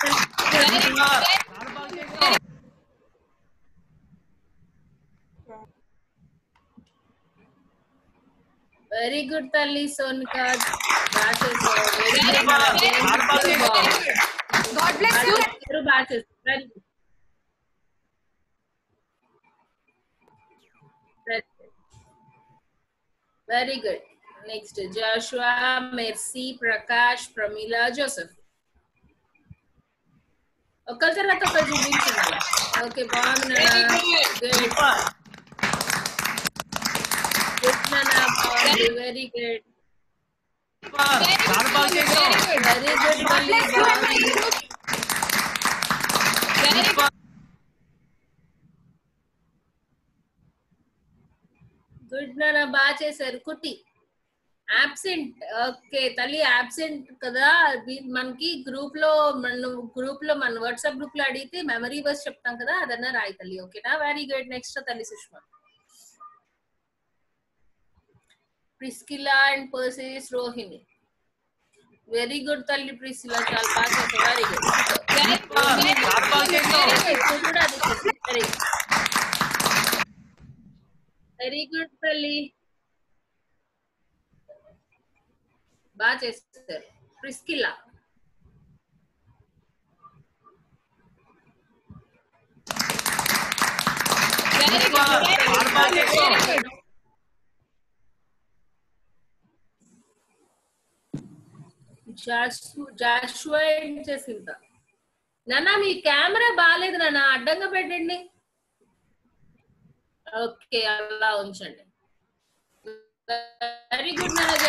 Very good తల్లి Sonika. God bless you. Very good. Next, Joshua, Mercy, Prakash, Pramila, Joseph. ఒకరి తర్వాత ఒకరు చూపించండి. ఓకే, బాగుంది. గుడ్ నాన్న, బాగుంది. Very good. వెరీ గుడ్ మళ్ళీ, బాగుంది. గుడ్ నాన్న, బాగా చేశారు. కుట్టి absent. ఓకే తల్లి, absent కదా. మనకి గ్రూప్ లో మన వాట్సాప్ గ్రూప్ లో అడిగితే మెమరీ వర్స్ చెప్తాం కదా, అదన్నా రాయి తల్లి. ఓకేనా? Very good. నెక్స్ట్ తల్లి Sushma. Priscilla and Persis Rohini. Very good తల్లి ప్రిస్కిలా, చాలా బాగా చేశారు. Very good. వెరీ గుడ్ తల్లి, బాగా చేస్తారు. ప్రిస్కిలా. జాషువా ఏం చేసిందా నాన్న? మీ కెమెరా బాగాలేదు నాన్న, అడ్డంగా పెట్టండి. ఓకే, అలా ఉంచండి. వెరీ గుడ్ నాన్న.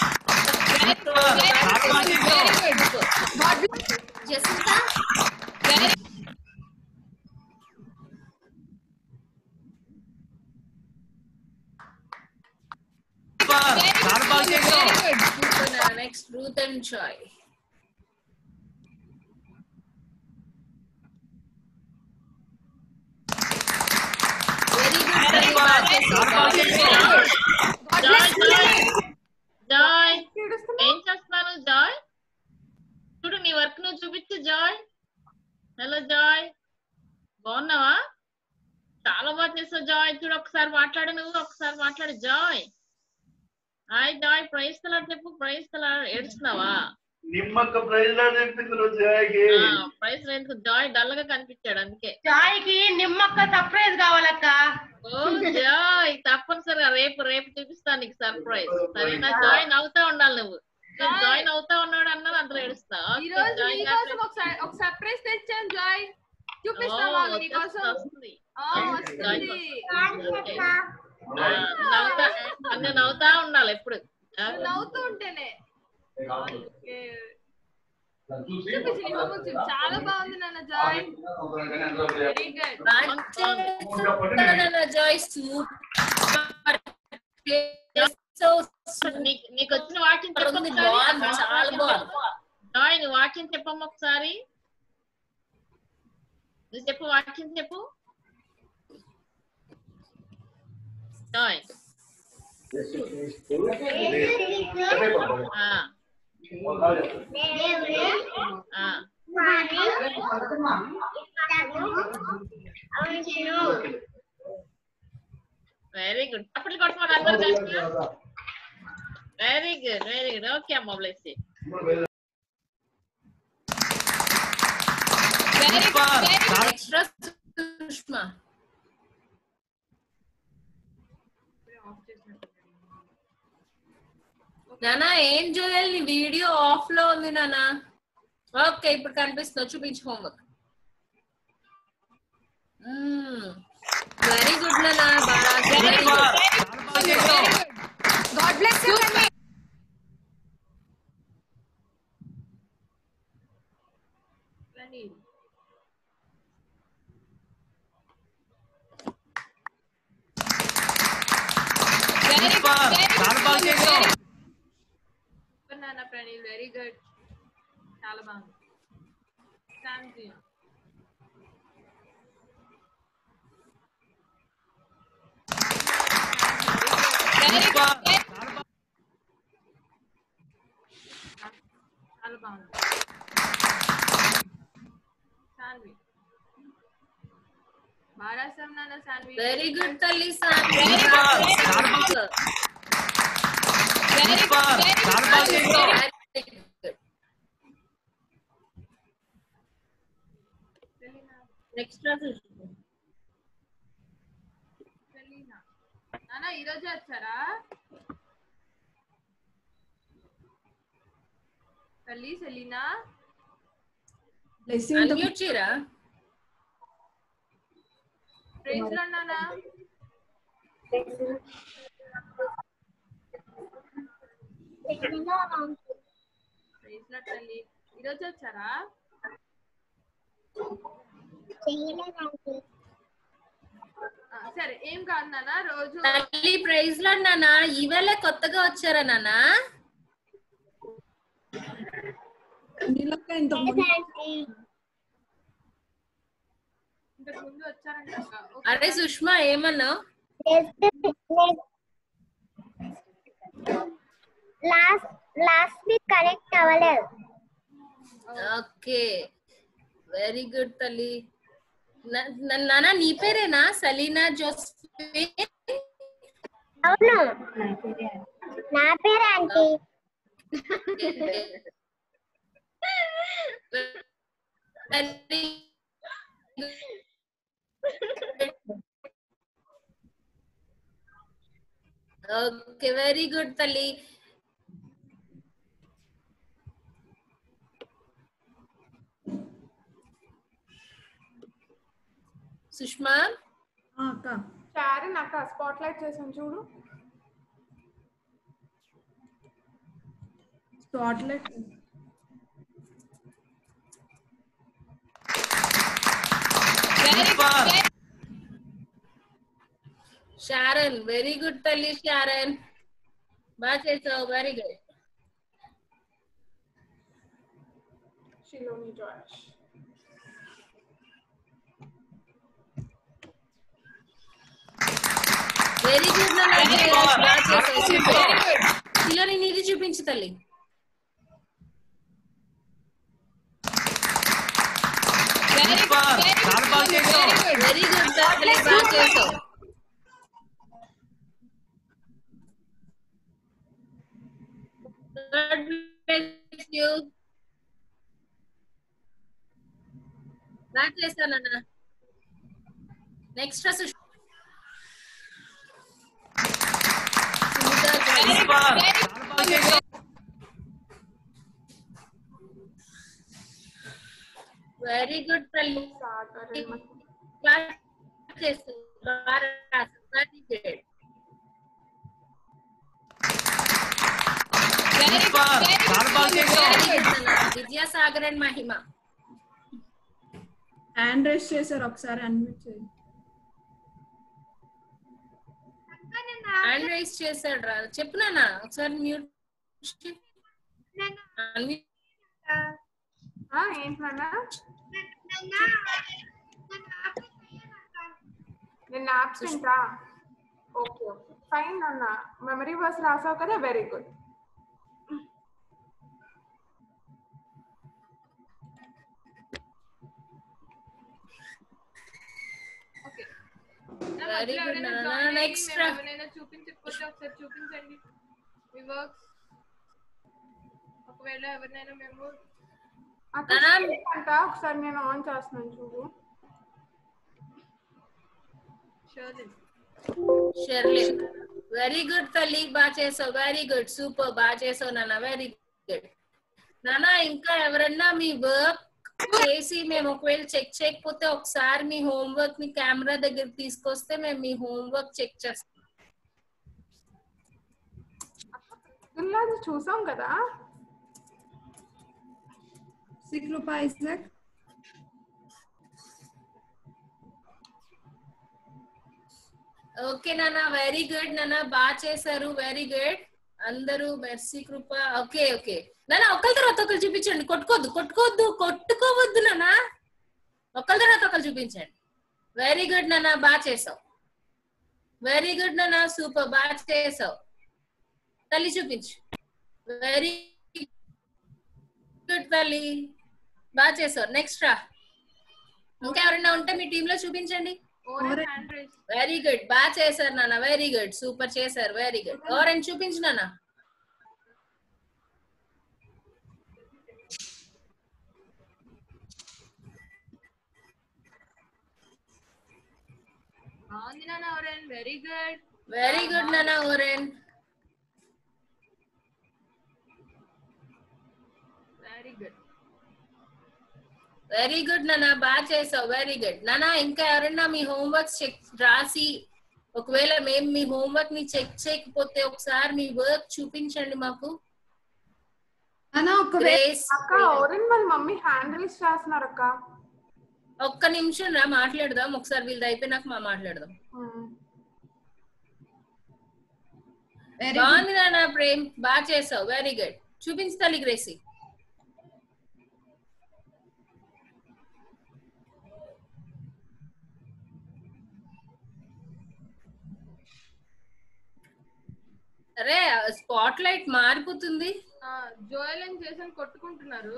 Jessica, next Ruth and Joy. Very good. Joy ఏం చేస్తున్నాను? జాయ్ చూడు, నీ వర్క్ నువ్వు చూపించు. జాయ్, హలో జాయ్, బాగున్నావా? చాలా బాగా చేస్తావు జాయ్. చూడు, ఒకసారి మాట్లాడు, నువ్వు ఒకసారి మాట్లాడు. Joy, hi Joy, praise colour చెప్పు. ప్రైజ్ కలర్ ఏడుస్తున్నావా? నిమ్మక్క ప్రైజ్ చెప్పింది ప్రైజ్ ఎందుకు? జాయ్ డల్ గా కనిపించాడు, అందుకే. జాయ్ కి నిమ్మక్క సర్ప్రైజ్ కావాలక్క. ఓ జాయ్, తప్పనిసరిగా రేపు చూపిస్తాను నీకు సర్ప్రైజ్. సరేనా? జాయ్ నవ్వుతా ఉండాలి నువ్వు. జాయ్ నవ్వుతా ఉన్నాడు అన్నది అందులో ఏడుస్తా. ఒక సర్ప్రైజ్ తెచ్చాను జాయ్, చూపిస్తావా? వస్తుంది. నవ్వుతా ఉండాలి ఎప్పుడు. నవ్వుతూ ఉంటేనే. చాలా బాగుంది నాన్న జాయ్. Very good Joy. నీకు వచ్చిన వాక్యం చెప్పండి. చాలా బాగుంది జాయ్, నువ్వు వాక్యం చెప్పమ్మా ఒకసారి. నువ్వు చెప్పు, వాక్యం చెప్పు జాయ్. Very good. అప్పటి కొట్టమని అందరూ కలిసి. Very good. ఓకే అమ్మ, బ్లెస్ యు. ఎక్స్ట్రా సుష్మా. నానా ఏం చేయాలి? నీ వీడియో ఆఫ్ లో ఉంది నానా. ఓకే, ఇప్పుడు కనిపిస్తుంది. చూపించు హోంవర్క్. వెరీ గుడ్ నానా, బాగా. God bless you. నాన్న ప్రణీల్, వెరీ గుడ్, చాలా బాగుంది. Thank you. చాలా బాగుంది. బారాసం నాన్న సాన్వి. వెరీ గుడ్ తల్లి సాన్వి. నెక్స్ట్ నాన్న ఈ రోజే వచ్చారా తల్లి సెలీనా? అన్మ్యూట్ చేయరా? ప్రైజ్ లార్డ్ నాన్న. ప్రైజ్ లార్డ్ తల్లి. ఈ రోజే వచ్చారా? సరే ఏం కాదు నాన్న రోజు. తల్లి ప్రైజ్ లార్డ్ నాన్న. ఈవేళ కొత్తగా వచ్చారా నాన్న? ఇంతకు ముందు వచ్చారంట. అరే సుష్మా ఏమన్నావు? లాస్ట్ వీక్ కరెక్ట్ అవ్వలేదు. ఓకే వెరీ గుడ్ తల్లి. నాన్న నీ పేరేనా సలీనా జోస్ఫిన్? అవును నా పేరే ఆంటీ. ఓకే వెరీ గుడ్ తల్లి. సుష్మా అక్క షారన్ అక్క స్పాట్ లైట్ చేసాను చూడు. Spotlight Sharon very good తల్లి. షారన్ బాగా చేసావు. Very good. Shiloni Josh. Very good Shiloni నీది చూపించు తల్లి. వెరీ గుడ్ తల్లి బాగా చేసావు. బాగా చేశానన్నా. నెక్స్ట్ వెరీ గుడ్ తల్లి. Vidyasagar and Mahima hand raise చేశారు. ఒకసారి అన్మ్యూట్ చేయండి. హ్యాండ్ రైస్ చేశాడు రా. చెప్పు నాన్న ఒకసారి మ్యూట్. ఏంటన్నా నిన్న ఆబ్సెంటా? ఓకే ఓకే ఫైన్ అన్న. మెమరీ వర్స్ రాసావు కదా, వెరీ గుడ్. ఓకే నెక్స్ట్ ఎవరైనా చూపించకపోతే ఒకసారి చూపించండి మీ వర్క్స్. ఒకవేళ ఎవరినైనా మేము అంట ఒకసారి నేను ఆన్ చేస్తున్నాను చూడు. షర్లిన్ వెరీ గుడ్ తల్లి బాగా చేసావు. వెరీ గుడ్ సూపర్ బాగా చేసావు నాన్న. వెరీ గుడ్ నాన్న. ఇంకా ఎవరన్నా మీ వర్క్ చేసి మేము ఒకవేళ చెక్ చేయకపోతే ఒకసారి మీ హోంవర్క్ ని కెమెరా దగ్గర తీసుకొస్తే మేము మీ హోంవర్క్ చెక్ చేస్తాం. చూసాం కదా. సిక్రూపా ఐజాక్ ఓకే నాన్న వెరీ గుడ్ నాన్న బాగా చేశారు. వెరీ గుడ్ అందరూ. మెర్సీ కృప. ఓకే ఓకే నాన్న ఒకరి తర్వాత ఒకరు చూపించండి. కొట్టుకోవద్దు నాన్న. ఒకరి తర్వాత ఒకరు చూపించండి. వెరీ గుడ్ నాన్న బాగా చేసావు. వెరీ గుడ్ నాన్న సూపర్ బాగా చేసావు. తల్లి చూపించు. వెరీ గుడ్ తల్లి బాగా చేసావు. నెక్స్ట్ రా. ఇంకా ఎవరైనా ఉంటే మీ టీమ్ లో చూపించండి. Oren hand raise. Very good, బాగా చేశారు నాన్న, వెరీ గుడ్, సూపర్ చేశారు, వెరీ గుడ్. ఓరెంజ్ చూపించు నాన్న. బాగుంది నాన్న Oren, very good. Very good నాన్న Oren. Very good. Very good నాన్న, బాగా చేసావు, వెరీ గుడ్ నాన్న. ఇంకా ఎవరైనా మీ హోంవర్క్ చెక్ రాసి ఒకవేళ మేము మీ హోంవర్క్ ని చెక్ చేయకపోతే ఒకసారి మీ వర్క్ చూపించండి మాకు. నాన్న ఒకవేళ గ్రేస్, అక్క ఓరెన్ వాళ్ళ మమ్మీ హ్యాండ్ రైస్ చేస్తున్నారు అక్క. ఒక్క నిమిషం రా మాట్లాడదాం ఒకసారి, వీళ్ళది అయిపోయినాక మాట్లాడదాం. బాగుంది నాన్న ప్రేమ్, బాగా చేసావు, వెరీ గుడ్. చూపించు తల్లి గ్రేసి. అరే స్పాట్ లైట్ మారిపోతుంది. జోయల్ అని చేసి కొట్టుకుంటున్నారు.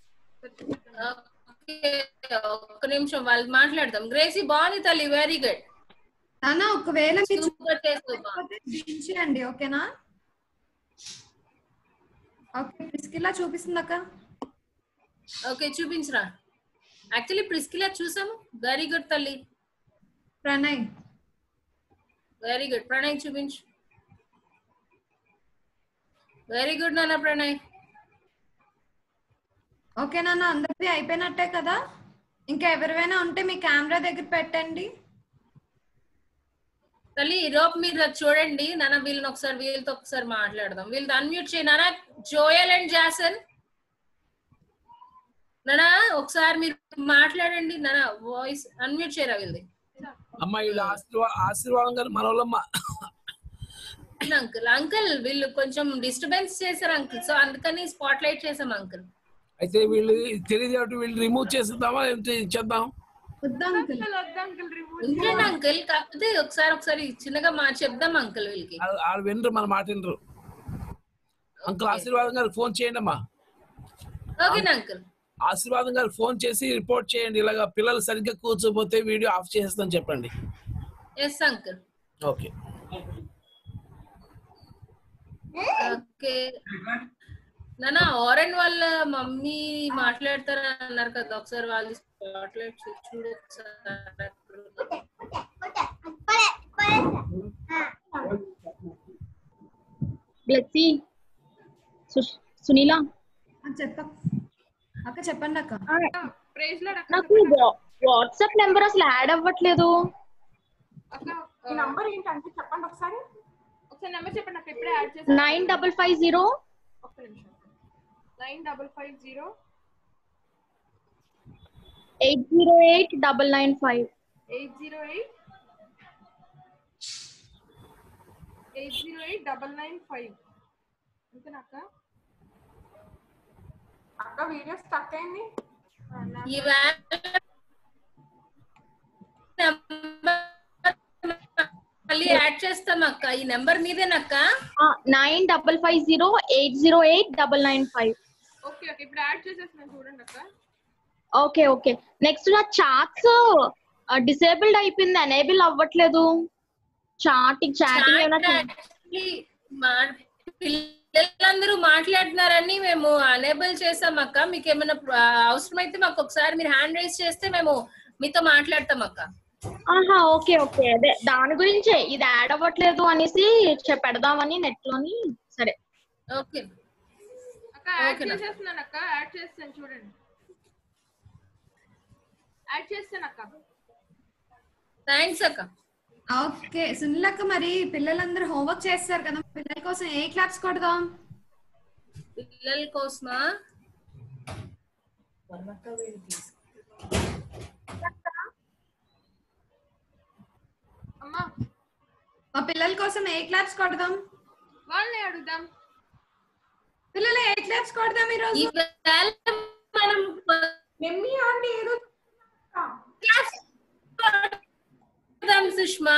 ఒక్క నిమిషం వాళ్ళు మాట్లాడదాం. గ్రేసీ బాగుంది తల్లి, వెరీ గుడ్. నాన్న ఒకవేళ మీరు సూపర్ చేసావు. చూపించండి, ఓకేనా? ఓకే, ప్రిస్కిలా చూపిస్తుంది అక్క. ఓకే చూపించరా. యాక్చువల్లీ ప్రిస్కిలా చూసాము, వెరీ గుడ్ తల్లి. Pranay very good. ప్రణయ్ చూపించు. వెరీ గుడ్ నాన్న ప్రణయ్. ఓకే నాన్న, అందరిది అయిపోయినట్టే కదా? ఇంకా ఎవరివైనా ఉంటే మీ కెమెరా దగ్గర పెట్టండి. తల్లి ఈరోజు మీరు అది చూడండి నాన్న. వీళ్ళని ఒకసారి వీళ్ళతో ఒకసారి మాట్లాడదాం. వీళ్ళది అన్మ్యూట్ చేయి నాన్న. జోయల్ అండ్ జాసన్ నాన్న ఒకసారి మీరు మాట్లాడండి నాన్న. వాయిస్ అన్మ్యూట్ చేయరా వీళ్ళది. అమ్మా వీళ్ళు ఆశీర్వాదం గారు మనోళ్ళమ్మ. అంకుల్ అంకుల్ వీళ్ళు కొంచెం డిస్టర్బెన్స్ చేశారు అంకుల్, సో అందుకని స్పాట్ లైట్ చేసాం అంకుల్. అయితే వీళ్ళు తెలియదు కాబట్టి వీళ్ళు రిమూవ్ చేద్దామా చేద్దాం? ఉంచండి అంకుల్, కాకపోతే ఒకసారి చిన్నగా చెప్దాం అంకుల్. వీళ్ళకి వాళ్ళు వినరు, మన మాట వినరు. అంకుల్ ఆశీర్వాదం గారు ఫోన్ చేయండి అమ్మా. ఓకేనా అంకుల్? ఆశీర్వాదం గారు ఫోన్ చేసి రిపోర్ట్ చేయండి, ఇలాగా పిల్లలు సరిగ్గా కూర్చోపోతే వీడియో ఆఫ్ చేస్తాను చెప్పండి. Yes uncle. ఓకే ఓకే నాన్న. ఓరెన్ వాళ్ళ మమ్మీ మాట్లాడతారా అన్నారు కదా, ఒకసారి వాళ్ళు స్పాట్ లైట్ చూడు ఒకసారి. బ్లెస్సీ, సునీల అక్క చెప్పండి అక్క. నాకు వాట్సాప్ నెంబర్ అసలు యాడ్ అవ్వట్లేదు. నంబర్ ఏంటంటే చెప్పండి ఒకసారి. నెంబర్ చెప్పండి నాకు ఇప్పుడే యాడ్ చేసి. 9550 ఒక్క నిమిషం. 9550 808 995 808 995. అంతేనా అక్క? అక్క వీడియో స్టక్ అయింది. మళ్ళీ యాడ్ చేస్తాం అక్క. ఈ నెంబర్ మీదేనక్క? 9550 808 995. ఓకే ఓకే, ఇప్పుడు యాడ్ చేసేస్తున్నాను చూడండి అక్క. Okay okay. నెక్స్ట్ నా చాట్స్ డిసేబుల్డ్ అయిపోయింది, ఎనేబుల్ అవ్వట్లేదు. చాటింగ్ పిల్లలందరూ మాట్లాడుతున్నారని మేము అనేబుల్ చేసాం అక్క. మీకు ఏమైనా అవసరమైతే మాకు ఒకసారి మీరు హ్యాండ్ రైజ్ చేస్తే మేము మీతో మాట్లాడతాం అక్క. ఆహా ఓకే ఓకే, అదే దాని గురించే ఇది యాడ్ అవ్వట్లేదు అనేసి పెడదామని నెట్ లోని. సరే ఓకే అక్క, యాడ్ చేసేస్తున్నాను అక్క. యాడ్ చేస్తాను చూడండి. యాడ్ చేస్తాను అక్క. థ్యాంక్స్ అక్క. ఓకే సునీలక్క, మరి పిల్లలందరూ హోంవర్క్ చేస్తారు కదా, పిల్లల కోసం ఏ క్లాప్స్ కొడదాం? పిల్లల కోసమా? అమ్మా మా పిల్లల కోసం ఏ క్లాప్స్ కొడదాం? వాళ్ళని అడుగుదాం. పిల్లలు ఏ క్లాప్స్ కొడదాం ఈరోజు? మనం మమ్మీ ఆంటీ ఏదో సుష్మా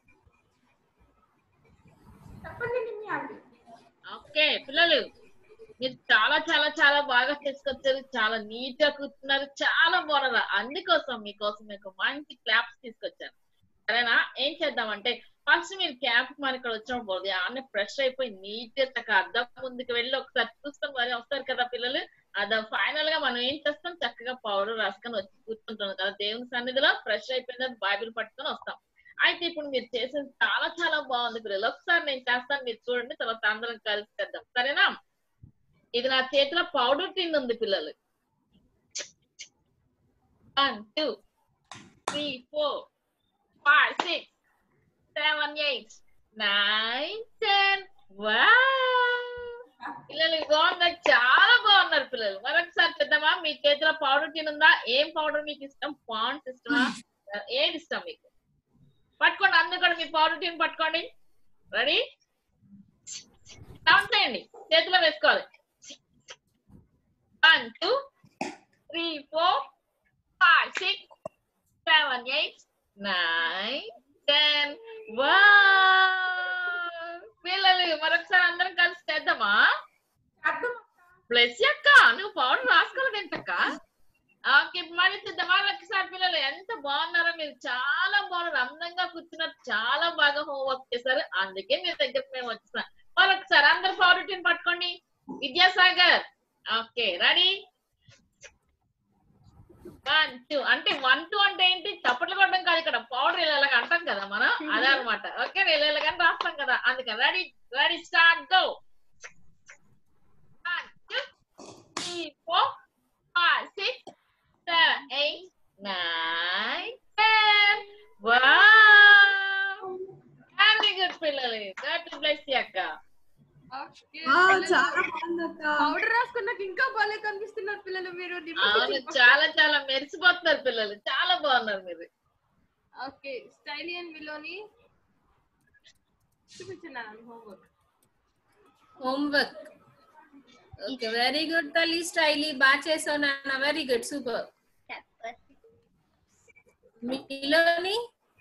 చెప్పండి మమ్మీ ఆంటీ. ఓకే పిల్లలు మీరు చాలా చాలా చాలా బాగా తీసుకొచ్చారు, చాలా నీట్ గా కూర్చున్నారు, చాలా బాగున్నారు. అందుకోసం మీకోసం మీకు మంచి క్లాప్స్ తీసుకొచ్చాను. సరేనా? ఏం చేద్దామంటే ఫస్ట్ మీరు క్యాంప్ మన ఇక్కడ వచ్చినప్పుడు అన్నీ ఫ్రెష్ అయిపోయి నీట్ గా అద్దం ముందుకు వెళ్ళి ఒకసారి చూస్తాం మరి వస్తారు కదా పిల్లలు. అద ఫైనల్ గా మనం ఏం చేస్తాం, చక్కగా పౌడర్ రాసుకొని వచ్చి కూర్చుంటాం కదా దేవుని సన్నిధిలో. ఫ్రెష్ అయిపోయిన బైబిల్ పట్టుకొని వస్తాం. అయితే ఇప్పుడు మీరు చేసేది చాలా చాలా బాగుంది పిల్లలు. ఒకసారి నేను చేస్తాను, మీరు చూడండి, తర్వాత అందరం కలిసి చేద్దాం. సరేనా? ఇది నా చేతిలో పౌడర్ టిన్ ఉంది పిల్లలు. 1 2 3 4 5 6 7 8 9 10. పిల్లలు బాగున్నారు, చాలా బాగున్నారు పిల్లలు. మరొకసారి చేద్దామా? మీ చేతిలో పౌడర్ టిన్ ఉందా? ఏం పౌడర్ మీకు ఇష్టం? పాండ్స్ ఇష్టమా? ఏది ఇష్టం మీకు? పట్టుకోండి, అందరూ కూడా మీ పౌడర్ టిన్ పట్టుకోండి. రెడీ? కౌంట్ చేయండి, చేతిలో వేసుకోవాలి. 1 2 3 4 5 6 7 8 9 10. పిల్లలు మరొకసారి అందరం కలిసి చేద్దామా? ప్లస్ అక్క నువ్వు పౌడర్ రాసుకోలేదేంటక్క? ఓకే, మరి చేద్దామా? ఒకసారి పిల్లలు ఎంత బాగున్నారో, మీరు చాలా బాగున్నారు, అందంగా కూర్చున్నారు, చాలా బాగా హోంవర్క్ చేశారు. అందుకే మీ దగ్గరకు మేము వచ్చేసాం. మరొకసారి అందరు పౌడర్ టిన్ పట్టుకోండి. Vidyasagar okay, ready? 1 2 అంటే 1 2 అంటే ఏంటి? చప్పట్లు కొట్టడం కాదు, ఇక్కడ పౌడర్ ఇలాగ అంటాం కదా మనం, అదే అనమాట. ఓకే, ఇలాగని రాస్తాం కదా, అందుకని ready ready start go. 1 2 3 4 5 6 7 8 9 10. Very good పిల్లలు. గాడ్ బ్లెస్ యు అక్క. చాలా బాగుంది అక్క. పౌడర్ రాసుకున్నాక ఇంకా బాగా కనిపిస్తున్నారు పిల్లలు. మీరు అవును, చాలా చాలా మెరిసిపోతున్నారు పిల్లలు, చాలా బాగున్నారు మీరు. ఓకే, స్టైలీ అండ్ మిలోని చూపించున్నాను హోంవర్క్. ఓకే, వెరీ గుడ్ తల్లి. స్టైలీ బాగా చేసావు నాన్న, very good, super. Miloni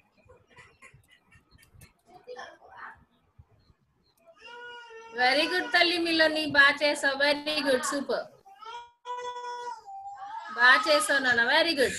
very good తల్లి. మిలోని బాగా చేసావు, వెరీ గుడ్, సూపర్. బాగా చేసావు నాన్న, వెరీ గుడ్.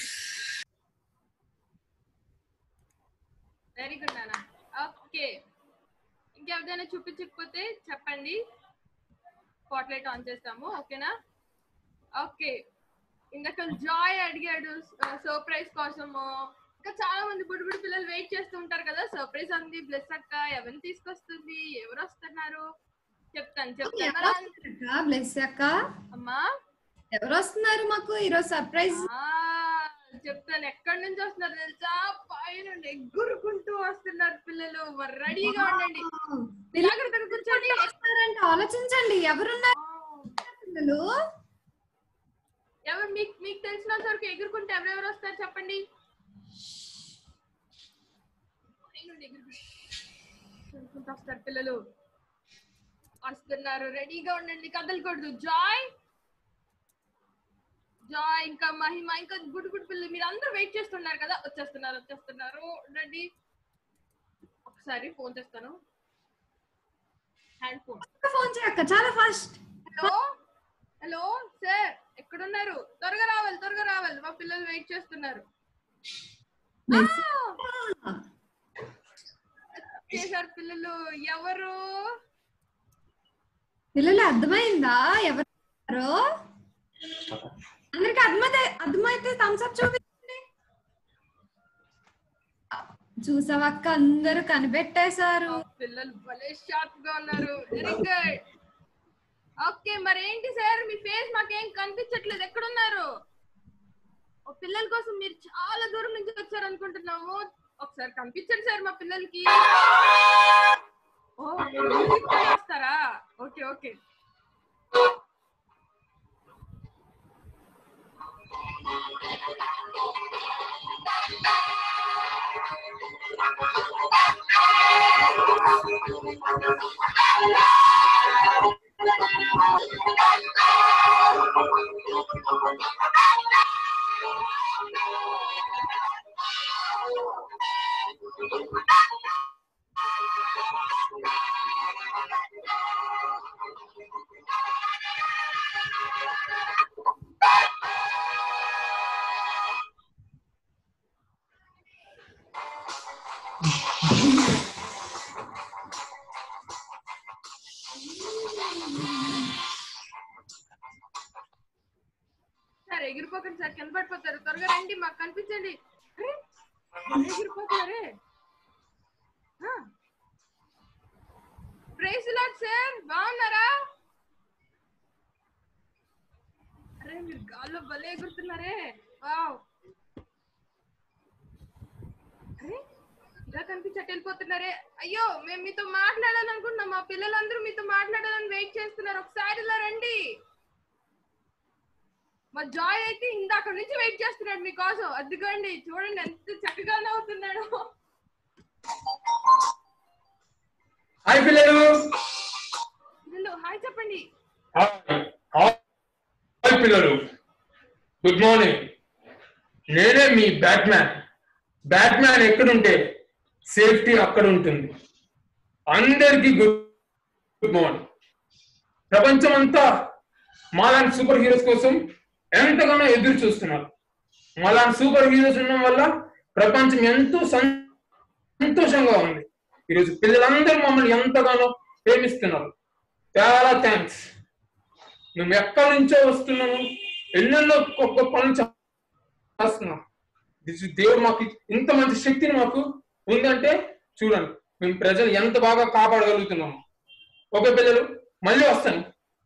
వెరీ గుడ్ నాన్న. ఓకే, ఇంకెవరైనా చూపించకపోతే చెప్పండి, స్పాట్ లైట్ ఆన్ చేస్తాము. ఓకేనా? ఓకే, ఇందాక జాయ్ అడిగాడు సర్ప్రైజ్ కోసము. ఇంకా చాలా మంది బుడి పిల్లలు వెయిట్ చేస్తూ ఉంటారు కదా, సర్ప్రైజ్ అంది బ్లెస్ అక్క ఎవరిని తీసుకొస్తుంది, ఎవరు వస్తున్నారు చెప్తాను. బ్లెస్ అక్క అమ్మా ఎవరు వస్తున్నారు మాకు ఈరోజు సర్ప్రైజ్? చెప్తాను. ఎక్కడి నుంచి వస్తున్నారు తెలుసా? పైన ఎగురుకుంటూ వస్తున్నారు పిల్లలు. రెడీగా ఉండండి, కూర్చోండి. ఆలోచించండి ఎవరున్నారు పిల్లలు. ఎవరు మీకు తెలిసినంత వరకు ఎగురుకుంటే ఎవరెవరు వస్తారు చెప్పండి. ఎగురుకుంటూ వస్తారు పిల్లలు, వస్తున్నారు. రెడీగా ఉండండి, కదలకూడదు. జాయ్ జాయ్ ఇంకా మహిమ ఇంకా గుడ్ పిల్లలు, మీరు అందరూ వెయిట్ చేస్తున్నారు కదా, వచ్చేస్తున్నారు. రండి, ఒకసారి ఫోన్ చేస్తాను. హ్యాండ్ ఫోన్ చేయక్క, చాలా ఫాస్ట్. హలో సార్, ఎక్కడున్నారు? త్వరగా రావాలి, మా పిల్లలు వెయిట్ చేస్తున్నారు. చేశారు పిల్లలు. ఎవరు పిల్లలు అర్థమైందా ఎవరు? అందరికి అర్థమైతే థమ్స్ అప్ చూపించండి. చూసావక్క, అందరూ కనిపెట్టేశారు. పిల్లలు భలే షార్ప్ గా ఉన్నారు. Very good. ఓకే, మరి ఏంటి సార్ మీ ఫేస్ మాకేం కనిపించట్లేదు, ఎక్కడున్నారు? పిల్లల కోసం మీరు చాలా దూరం నుంచి వచ్చారు అనుకుంటున్నాము. ఒకసారి కనిపించండి సార్ మా పిల్లలకి. వస్తారా? ఓకే. సార్ ఎగిరిపోకండి సార్, కింద పడిపోతారు. త్వరగా రండి, మాకు కనిపించండి. అరే ఎగిరిపోతారే. ప్రైజ్ లార్డ్ సార్, బాగున్నారా? అరే మీరు గాల్లో భలే ఎగురుతున్నారే. వావ్. అరే ఇలా కనిపించట్టు వెళ్ళిపోతున్నారే. అయ్యో మేము మీతో మాట్లాడాలనుకుంటున్నాం, మా పిల్లలందరూ మీతో మాట్లాడాలని వెయిట్ చేస్తున్నారు. ఒకసారి ఇలా రండి. మా జాయ్ అయితే ఇందాక నుంచి వెయిట్ చేస్తున్నాడు మీకోసం. అదిగోండి చూడండి ఎంత చక్కగా నవ్వుతున్నాడు. హాయ్ పిల్లలు, హాయ్ చెప్పండి. హాయ్ పిల్లలు, గుడ్ మార్నింగ్. నేనే మీ బ్యాట్మ్యాన్. బ్యాట్మ్యాన్ ఎక్కడుంటే సేఫ్టీ అక్కడ ఉంటుంది. అందరికీ గుడ్ మార్నింగ్. ప్రపంచం అంతా మాలాంటి సూపర్ హీరోస్ కోసం ఎంతగానో ఎదురు చూస్తున్నారు. మాలాంటి సూపర్ హీరోస్ ఉండడం వల్ల ప్రపంచం ఎంతో సంతోషంగా ఉంది. ఈరోజు పిల్లలందరూ మమ్మల్ని ఎంతగానో ప్రేమిస్తున్నారు. చాలా థ్యాంక్స్. మేము ఎక్కడి నుంచో వస్తున్నాము, ఎన్నెన్నో గొప్ప పనులు చేస్తున్నాం. దేవుడు మాకు ఇంత మంచి శక్తిని మాకు ఉందంటే చూడండి, మేము ప్రజలు ఎంత బాగా కాపాడగలుగుతున్నాము. ఓకే పిల్లలు, మళ్ళీ వస్తాను.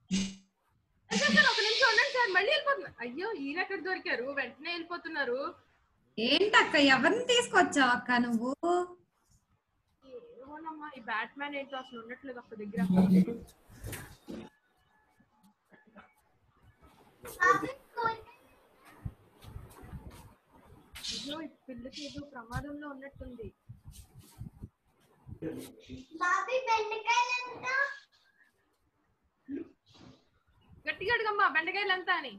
ఒక నిమిషం ఉండండి సార్, మళ్ళీ వెళ్ళిపోతున్నారు. అయ్యో ఈయన ఎక్కడ దొరికారు, వెంటనే వెళ్ళిపోతున్నారు. ఏంటక్క ఎవరిని తీసుకొచ్చావు అక్క నువ్వు? ఏమోనమ్మా, ఈ బ్యాట్మ్యాన్ ఏంటో అసలు ఉండట్లేదు ఒక్క దగ్గర. అయ్యో ఈ పిల్లకి ఏదో ప్రమాదంలో ఉన్నట్టుంది. గట్టిగా అడుగమ్మా బెండకాయలు ఎంత అని.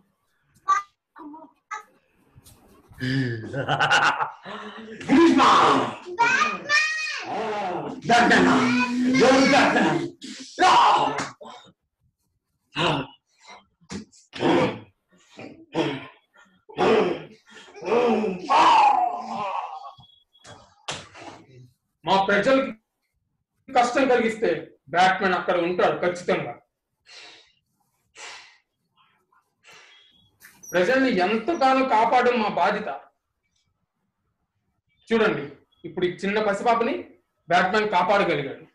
మా ప్రజలకి కష్టం కలిగిస్తే బ్యాట్మెన్ అక్కడ ఉంటాడు ఖచ్చితంగా. ప్రజల్ని ఎంతకాలం కాపాడడం మా బాధ్యత. చూడండి, ఇప్పుడు ఈ చిన్న పసిపాపని బ్యాట్మెన్ కాపాడగలిగాడు.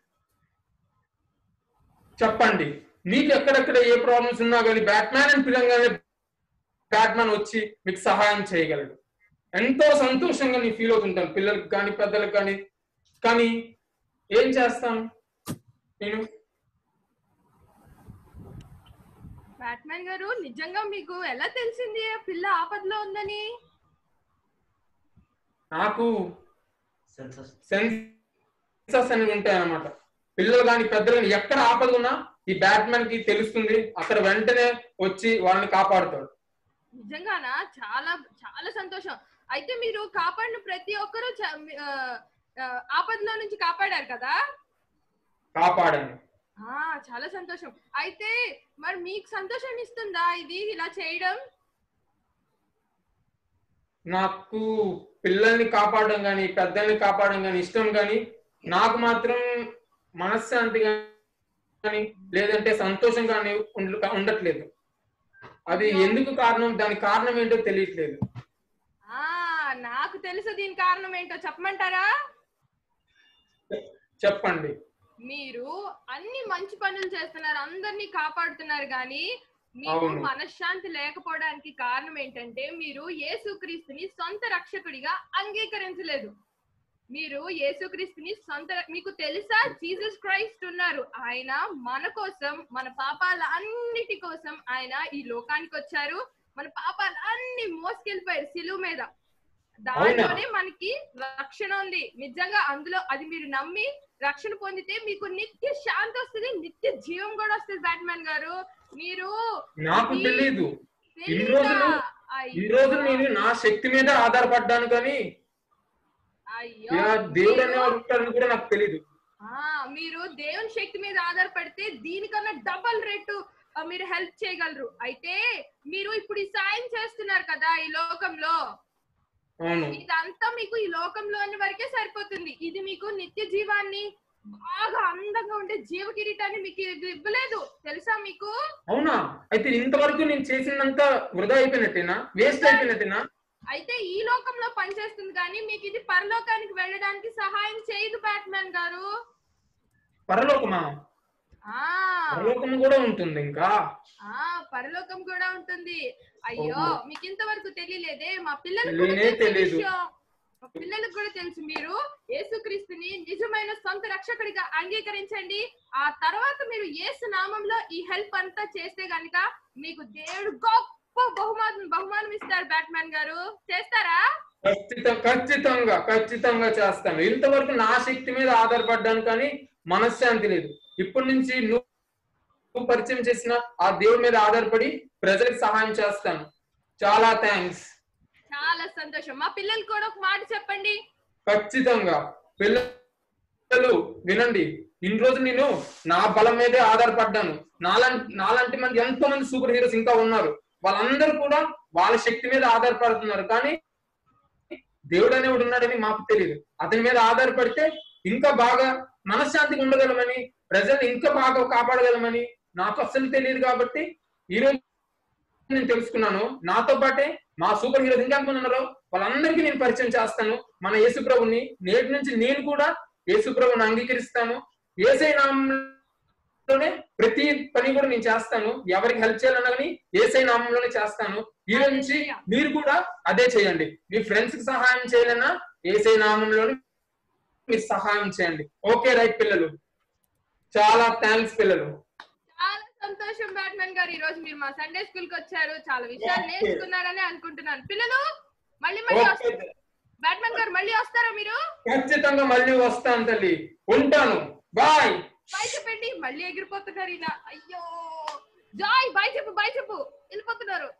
చెప్పండి, మీకు ఎక్కడెక్కడ ఏ ప్రాబ్లమ్స్ ఉన్నా కానీ బ్యాట్మ్యాన్ అని పిలవగానే బ్యాట్మ్యాన్ వచ్చి మీకు సహాయం చేయగలడు. ఎంతో సంతోషంగా నేను ఫీల్ అవుతుంటాను, పిల్లలకి కానీ పెద్దలకు కానీ. కానీ ఏం చేస్తాను నేను? బ్యాట్మ్యాన్ గారు, నిజంగా మీకు ఎలా తెలిసింది ఆ పిల్ల ఆపదలో ఉందని? నాకు సెన్సస్ అని ఉంటాయన్నమాట. పిల్లలు కానీ పెద్దలు కానీ ఎక్కడ ఆపద ఉన్నా ఈ బ్యాట్మ్యాన్ కి తెలుస్తుంది, అక్కడ వెంటనే వచ్చి వాళ్ళని కాపాడుతాడు. నిజంగానా? చాలా చాలా సంతోషం. అయితే మీరు కాపాడిన ప్రతి ఒక్కరూ ఆపదలో నుంచి కాపాడారు కదా? కాపాడాను. చాలా సంతోషం. అయితే మరి మీకు సంతోషాన్ని ఇస్తుందా ఇది ఇలా చేయడం? నాకు పిల్లల్ని కాపాడడం కానీ పెద్దల్ని కాపాడడం కానీ ఇష్టం, కానీ నాకు మాత్రం మనశ్శాంతి కానీ లేదంటే సంతోషం కానీ ఉండట్లేదు. అది ఎందుకు కారణం, దాని కారణం ఏంటో తెలియట్లేదు. నాకు తెలుసు దీని కారణం ఏంటో, చెప్పమంటారా? చెప్పండి. మీరు అన్ని మంచి పనులు చేస్తున్నారు, అందరినీ కాపాడుతున్నారు, కానీ మీకు మనశ్శాంతి లేకపోవడానికి కారణం ఏంటంటే మీరు యేసుక్రీస్తుని సొంత రక్షకుడిగా అంగీకరించలేదు. మీరు యేసుక్రీస్తుని మీకు తెలుసా, జీసస్ క్రైస్ట్ ఉన్నారు. ఆయన మన కోసం, మన పాపాల అన్నిటి కోసం ఆయన ఈ లోకానికి వచ్చారు. మన పాపాలు అన్ని మోసుకెళ్ళిపోయారు సిలువ మీద. దాంట్లోనే మనకి రక్షణ ఉంది. నిజంగా అందులో అది మీరు నమ్మి రక్షణ పొందితే మీకు నిత్య శాంతి వస్తుంది, నిత్య జీవం కూడా వస్తుంది. బ్యాట్మ్యాన్ గారు, మీరు నాకు తెలియదు, ఈ రోజు నేను నా శక్తి మీద ఆధారపడ్డాను, కానీ దేవుడు అనేవాడు కూడా నాకు తెలియదు. మీరు దేవుని శక్తి మీద ఆధారపడితే దీనికన్నా డబల్ రేటు మీరు హెల్ప్ చేయగలరు. అయితే మీరు ఇప్పుడు ఈ సాయం చేస్తున్నారు కదా ఈ లోకంలో, ఇదంతా మీకు ఈ లోకంలోని వరకే సరిపోతుంది. ఇది మీకు నిత్య జీవాన్ని, బాగా అందంగా ఉండే జీవ కిరీటాన్ని మీకు ఇవ్వలేదు, తెలుసా మీకు? అవునా? అయితే ఇంతవరకు నేను చేసినంత వృధా అయిపోయినట్టేనా, వేస్ట్ అయిపోయినట్టేనా? అయితే ఈ లోకంలో పనిచేస్తుంది కానీ మీకు ఇది పరలోకానికి వెళ్ళడానికి సహాయం చేయదు బ్యాట్మ్యాన్ గారు. పరలోకమా? పరలోకం కూడా ఉంటుంది ఇంకా. పరలోకం కూడా ఉంటుంది. అయ్యో మీకు ఇంతవరకు తెలియలేదే? మా పిల్లలకు కూడా తెలుసు. మీరు యేసుక్రీస్తుని నిజమైన సొంత రక్షకుడిగా అంగీకరించండి. ఆ తర్వాత మీరు యేసు నామంలో ఈ హెల్ప్ అంతా చేస్తే గనుక మీకు దేవుడు గొప్ప బహుమానం ఇస్తారు. బ్యాట్మ్యాన్ గారు చేస్తారా? ఖచ్చితంగా చేస్తాను. ఇంతవరకు నా శక్తి మీద ఆధారపడ్డాను కానీ మనశ్శాంతి లేదు. ఇప్పటి నుంచి నువ్వు పరిచయం చేసిన ఆ దేవుడి మీద ఆధారపడి ప్రజలకు సహాయం చేస్తాను. చాలా థ్యాంక్స్. చాలా సంతోషం. మా పిల్లలు కూడా ఒక మాట చెప్పండి. ఖచ్చితంగా. పిల్లలు వినండి, ఇన్ని రోజు నేను నా బలం మీదే ఆధారపడ్డాను. నాలాంటి మంది ఎంతో మంది సూపర్ హీరోస్ ఇంకా ఉన్నారు. వాళ్ళందరూ కూడా వాళ్ళ శక్తి మీద ఆధారపడుతున్నారు. కానీ దేవుడు అనేవాడు ఉన్నాడని మాకు తెలియదు. అతని మీద ఆధారపడితే ఇంకా బాగా మనశ్శాంతిగా ఉండగలమని, ప్రజల్ని ఇంకా బాగా కాపాడగలమని నాకు అస్సలు తెలియదు. కాబట్టి ఈ రోజు నేను తెలుసుకున్నాను. నాతో పాటే మా సూపర్ హీరోస్ ఇంకా ఎంతమంది ఉన్నారో వాళ్ళందరికీ నేను పరిచయం చేస్తాను మన యేసు ప్రభుని. నేటి నుంచి నేను కూడా యేసు ప్రభుని అంగీకరిస్తాను. యేసయ్య నామంలోనే ప్రతి పని కూడా నేను చేస్తాను. ఎవరికి హెల్ప్ చేయాలన్నా కానీ యేసయ్య నామంలోనే చేస్తాను. ఈ రోజు నుంచి మీరు కూడా అదే చేయండి. మీ ఫ్రెండ్స్ కి సహాయం చేయాలన్నా యేసయ్య నామంలోనే మీరు సహాయం చేయండి. ఓకే రైట్ పిల్లలు? చాలా థ్యాంక్స్ పిల్లలు. చాలా సంతోషం బ్యాట్మ్యాన్ గారు, ఈ రోజు మీరు మా సండే స్కూల్ కి వచ్చారు. చాలా విషయాలు నేర్చుకున్నారని అనుకుంటున్నాను. పిల్లలు మళ్ళీ బ్యాట్మ్యాన్ గారు మళ్ళీ వస్తారా మీరు? ఖచ్చితంగా మళ్ళీ వస్తాను తల్లి. ఉంటాను. బాయ్. బాయ్ చెప్పండి. మళ్ళీ ఎగిరిపోతున్నారు ఈయన. అయ్యో జాయ్ బాయ్ చెప్పు. బాయ్ చెప్పు. వెళ్ళిపోతున్నారు.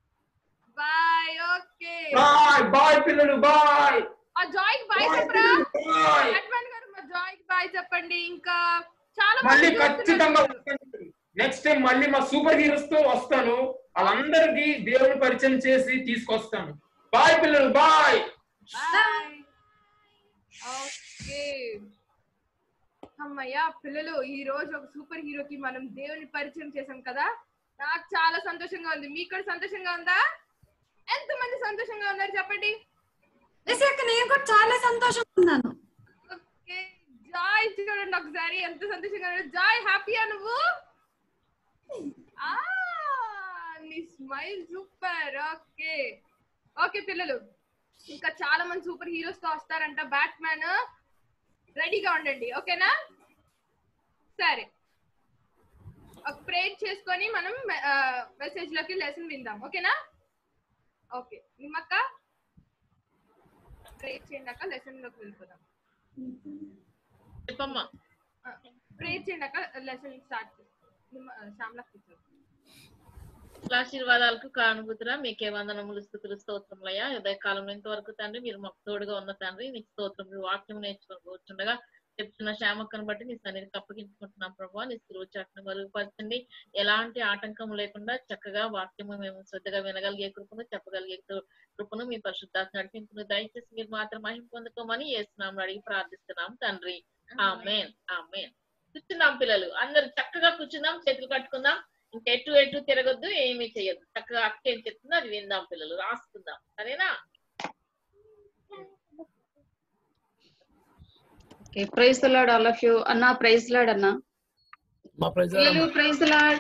బాయ్. ఓకే బాయ్ పిల్లలు. బాయ్. ఆ జాయ్ కి బాయ్ చెప్పరా? బ్యాట్మ్యాన్ గారు మా జాయ్ కి బాయ్ చెప్పండి. ఇంకా చాలా మళ్ళీ ఖచ్చితంగా నెక్స్ట్ టైం మళ్ళీ మా సూపర్ హీరోస్ తో వస్తాను. వాళ్ళందరికీ దేవుని పరిచయం చేసి తీసుకొస్తాను. బాయ్ పిల్లలు. బాయ్. ఓకే అమ్మయ్య పిల్లలు, ఈ రోజు ఒక సూపర్ హీరోకి మనం దేవుని పరిచయం చేసాం కదా. నాకు చాలా సంతోషంగా ఉంది. మీకు కూడా సంతోషంగా ఉందా? ఎంతమంది సంతోషంగా ఉన్నారు చెప్పండి. నేను కూడా చాలా సంతోషంగా ఉన్నాను. ఓకే జాయ్ చూడండి ఒకసారి ఎంత సంతోషంగా ఉన్నారు. జాయ్ హ్యాపీయా నువ్వు? నీ స్మైల్ సూపర్. ఓకే ఓకే పిల్లలు, ఇంకా చాలా మంది సూపర్ హీరోస్ తో వస్తారంట. బ్యాట్మ్యాన్ రెడీగా ఉండండి. ఓకేనా? సరే, ఒక ప్రేయర్ చేసుకొని మనం మెసేజ్ లోకి లెసన్ విందాం. ఓకేనా? ఓకే నిమ్మక్క ప్రేయర్ చేయండి అక్క, లెసన్ లోకి వెళ్ళిపోదాం. ప్రేయర్ చేయండి అక్క, లెసన్ స్టార్ట్ చేస్తాం. ఆశీర్వాదాలకు కానుగుతురా మీకే వందనములు స్తుతులు స్తోత్రములయ్యా. ఉదయకాలంలో ఇంతవరకు తండ్రి మీరు మాకు తోడుగా ఉన్న తండ్రి నీకు స్తోత్రం. మీ వాక్యం నేర్చుకొని కూర్చుండగా చెప్తున్న శ్యామక్కను బట్టి నీ సన్నిధికి అప్పగించుకుంటున్నాం ప్రభావ. నీ శిలువచాటును మరుగుపరచండి. ఎలాంటి ఆటంకం లేకుండా చక్కగా వాక్యము మేము శ్రద్ధగా వినగలిగే కృపను, చెప్పగలిగే కృపను మీ పరిశుద్ధాత్మ నడిపింపును దయచేసి మీరు మాత్రం మహిమ పొందుకోమని యేసునామములో అడిగి ప్రార్థిస్తున్నాం తండ్రి. ఆమేన్. ఆమేన్. కూర్చుందాం పిల్లలు, అందరు చక్కగా కూర్చుందాం, చేతులు కట్టుకుందాం. ఇంకా ఎటు తిరగొద్దు, ఏమీ చెయ్యొద్దు. చక్కగా అక్క ఏం చెప్తుందో అది విందాం పిల్లలు, రాసుకుందాం. సరేనా? Okay, praise the Lord all of you. అన్నా ప్రైజ్ లార్డ్ అన్నా. పిల్లలు ప్రైజ్ ది లార్డ్.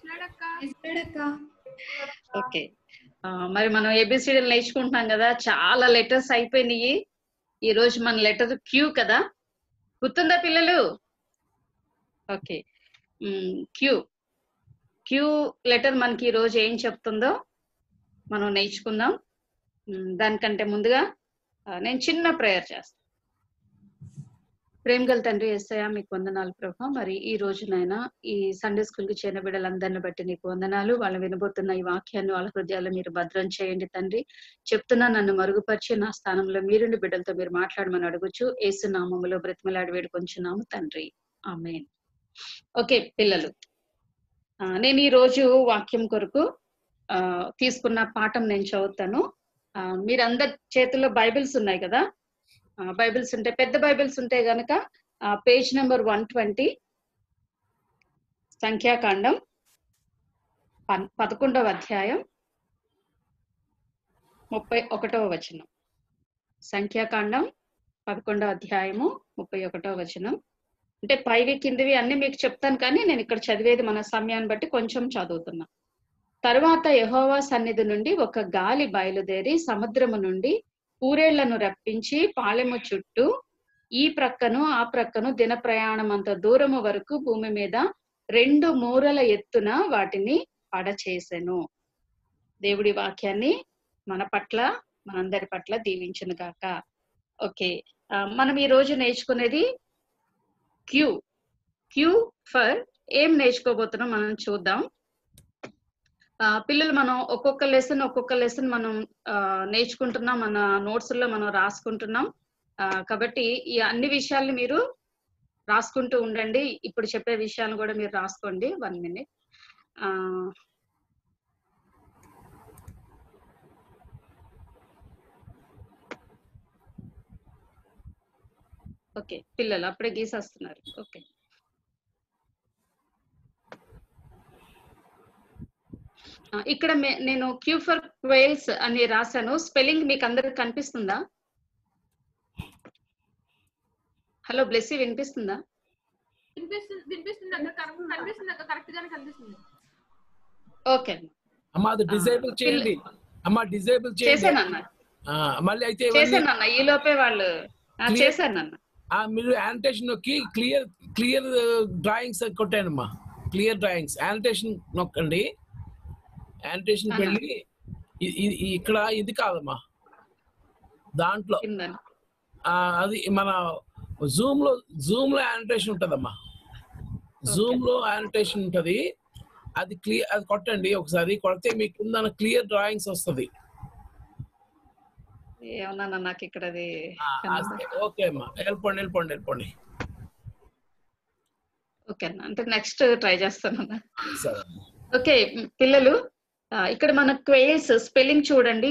ఓకే, మరి మనం ఏబిసిడీలు నేర్చుకుంటున్నాం కదా. చాలా లెటర్స్ అయిపోయినాయి. ఈ రోజు మన లెటర్ క్యూ కదా, గుర్తుందా పిల్లలు? ఓకే, క్యూ లెటర్ మనకి ఈ రోజు ఏం చెప్తుందో మనం నేర్చుకుందాం. దానికంటే ముందుగా నేను చిన్న ప్రేయర్ చేస్తాను. ప్రేమ గల తండ్రి యేసయ్యా మీకు వందనాలు ప్రభా. మరి ఈ రోజునైనా ఈ సండే స్కూల్ కి చేరిన బిడ్డలందరిని బట్టి నీకు వందనాలు. వాళ్ళు వినబోతున్న ఈ వాక్యాన్ని వాళ్ళ హృదయాల్లో మీరు భద్రం చేయండి తండ్రి. చెప్తున్నా నన్ను మరుగుపరిచి నా స్థానంలో మీరుండి బిడ్డలతో మీరు మాట్లాడమని అడుగుచు యేసు నామములో బ్రతిమలాడి వేడుకొంచున్నాము తండ్రి. ఆమేన్. ఓకే పిల్లలు, నేను ఈ రోజు వాక్యం కొరకు తీసుకున్న పాఠం నేను చదువుతాను. మీరందరి చేతుల్లో బైబిల్స్ ఉన్నాయి కదా. బైబిల్స్ ఉంటే, పెద్ద బైబిల్స్ ఉంటే గనక పేజ్ నెంబర్ 120 సంఖ్యాకాండం 11వ అధ్యాయం 31వ వచనం. సంఖ్యాకాండం 11వ అధ్యాయము 31వ వచనం. అంటే పైవి కిందివి అన్ని మీకు చెప్తాను, కానీ నేను ఇక్కడ చదివేది మన సమయాన్ని బట్టి కొంచెం చదువుతున్నా. తరువాత యెహోవా సన్నిధి నుండి ఒక గాలి బయలుదేరి సముద్రము నుండి పూరేళ్లను రప్పించి పాలెము చుట్టూ ఈ ప్రక్కను ఆ ప్రక్కను దిన ప్రయాణం అంత దూరము వరకు భూమి మీద 2 మూరల ఎత్తున వాటిని పడచేసెను. దేవుడి వాక్యాన్ని మన పట్ల మనందరి పట్ల దీవించును గాక. ఓకే, మనం ఈ రోజు నేర్చుకునేది క్యూ ఫర్ ఏం నేర్చుకోబోతున్నాం మనం చూద్దాం. పిల్లలు మనం ఒక్కొక్క లెసన్ మనం నేర్చుకుంటున్నాం, మన నోట్స్ లో మనం రాసుకుంటున్నాం. కాబట్టి ఈ అన్ని విషయాల్ని మీరు రాసుకుంటూ ఉండండి. ఇప్పుడు చెప్పే విషయాలను కూడా మీరు రాసుకోండి. 1 minute. ఓకే, పిల్లలు అప్పుడే గీసేస్తున్నారు. ఓకే, ఇక్కడ నేను క్యూ ఫర్ క్వేల్స్ అని రాశాను. స్పెల్లింగ్ మీకు అందరికి కనిపిస్తుందా? హలో బ్లెస్సీ, వినిపిస్తుందా? వినిపిస్తుంది అక్క, కరెక్ట్ గానే కనిపిస్తుంది. ఓకే అమ్మా, అది డిజేబుల్ చేయండి. అమ్మా, డిజేబుల్ చేయండి. చేశానన్న, మళ్ళీ అయితే చేశానన్న, ఈ లోపే వాళ్ళు చేశానన్న. మీరు యానిటేషన్ నొక్కి క్లియర్ డ్రాయింగ్స్ కొట్టానమ్మా. క్లియర్ డ్రాయింగ్స్ యానిటేషన్ నొక్కండి. యానిటేషన్ వెళ్ళి ఇక్కడ ఇది కాదమ్మా, దాంట్లో అది మన జూమ్ లో యానిటేషన్ ఉంటదమ్మా. జూమ్ లో యానిటేషన్ ఉంటది, అది అది కొట్టండి. ఒకసారి కొడితే మీకు క్లియర్ డ్రాయింగ్స్ వస్తుంది. ఏమన్నా నాకు ఇక్కడ ఓకే అమ్మా, వెళ్ళిపోండి. ఓకే అన్న, అంటే నెక్స్ట్ ట్రై చేస్తానన్నా. ఓకే పిల్లలు, ఇక్కడ మన క్వేల్స్ స్పెల్లింగ్ చూడండి.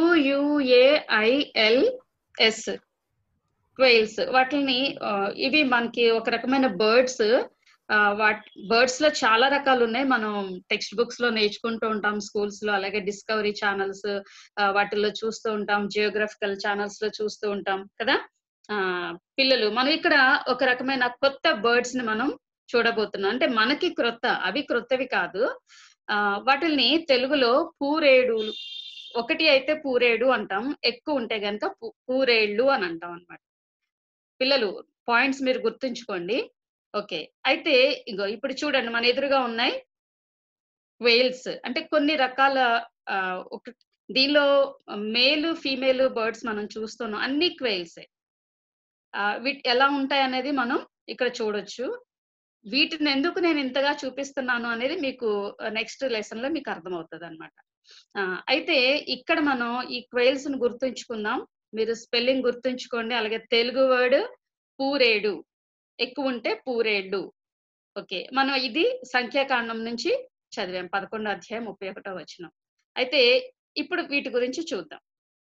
QUAILS quails. వాటిని ఇవి మనకి ఒక రకమైన బర్డ్స్. బర్డ్స్ లో చాలా రకాలు ఉన్నాయి. మనం టెక్స్ట్ బుక్స్ లో నేర్చుకుంటూ ఉంటాం, స్కూల్స్ లో, అలాగే డిస్కవరీ ఛానల్స్ వాటిల్లో చూస్తూ ఉంటాం, జియోగ్రఫికల్ ఛానల్స్ లో చూస్తూ ఉంటాం కదా. పిల్లలు, మనం ఇక్కడ ఒక రకమైన కొత్త బర్డ్స్ ని మనం చూడబోతున్నాం. అంటే మనకి క్రొత్త, అవి క్రొత్తవి కాదు. వాటిని తెలుగులో పూరేడు, ఒకటి అయితే పూరేడు అంటాం, ఎక్కువ ఉంటే గనక పూరేళ్ళు అని అంటాం అన్నమాట. పిల్లలు పాయింట్స్ మీరు గుర్తుంచుకోండి. ఓకే, అయితే ఇగో ఇప్పుడు చూడండి, మన ఎదురుగా ఉన్నాయి క్వేల్స్. అంటే కొన్ని రకాల దీనిలో మేలు ఫీమేల్ బర్డ్స్ మనం చూస్తున్నాం, అన్ని క్వేల్సే. వీటి ఎలా ఉంటాయి అనేది మనం ఇక్కడ చూడొచ్చు. వీటిని ఎందుకు నేను ఇంతగా చూపిస్తున్నాను అనేది మీకు నెక్స్ట్ లెసన్ లో మీకు అర్థమవుతుంది అనమాట. అయితే ఇక్కడ మనం ఈ క్వేల్స్ ను గుర్తుంచుకుందాం. మీరు స్పెల్లింగ్ గుర్తుంచుకోండి. అలాగే తెలుగు వర్డ్ పూరేడు, ఎక్కువ ఉంటే పూరేళ్ళు. ఓకే, మనం ఇది సంఖ్యాకాండం నుంచి చదివాం, 11వ అధ్యాయం 31వ వచనం. అయితే ఇప్పుడు వీటి గురించి చూద్దాం.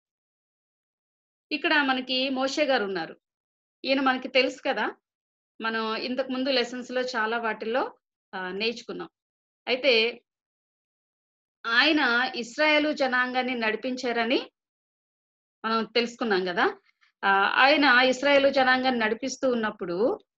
ఇక్కడ మనకి మోషే గారు ఉన్నారు. ఈయన మనకి తెలుసు కదా, మనం ఇంతకు ముందు లెసన్స్ లో చాలా వాటిల్లో నేర్చుకున్నాం. అయితే ఆయన ఇశ్రాయేలు జనాంగాన్ని నడిపించారని మనం తెలుసుకున్నాం కదా. ఆయన ఇశ్రాయేలు జనాంగాన్ని నడిపిస్తూ ఉన్నప్పుడు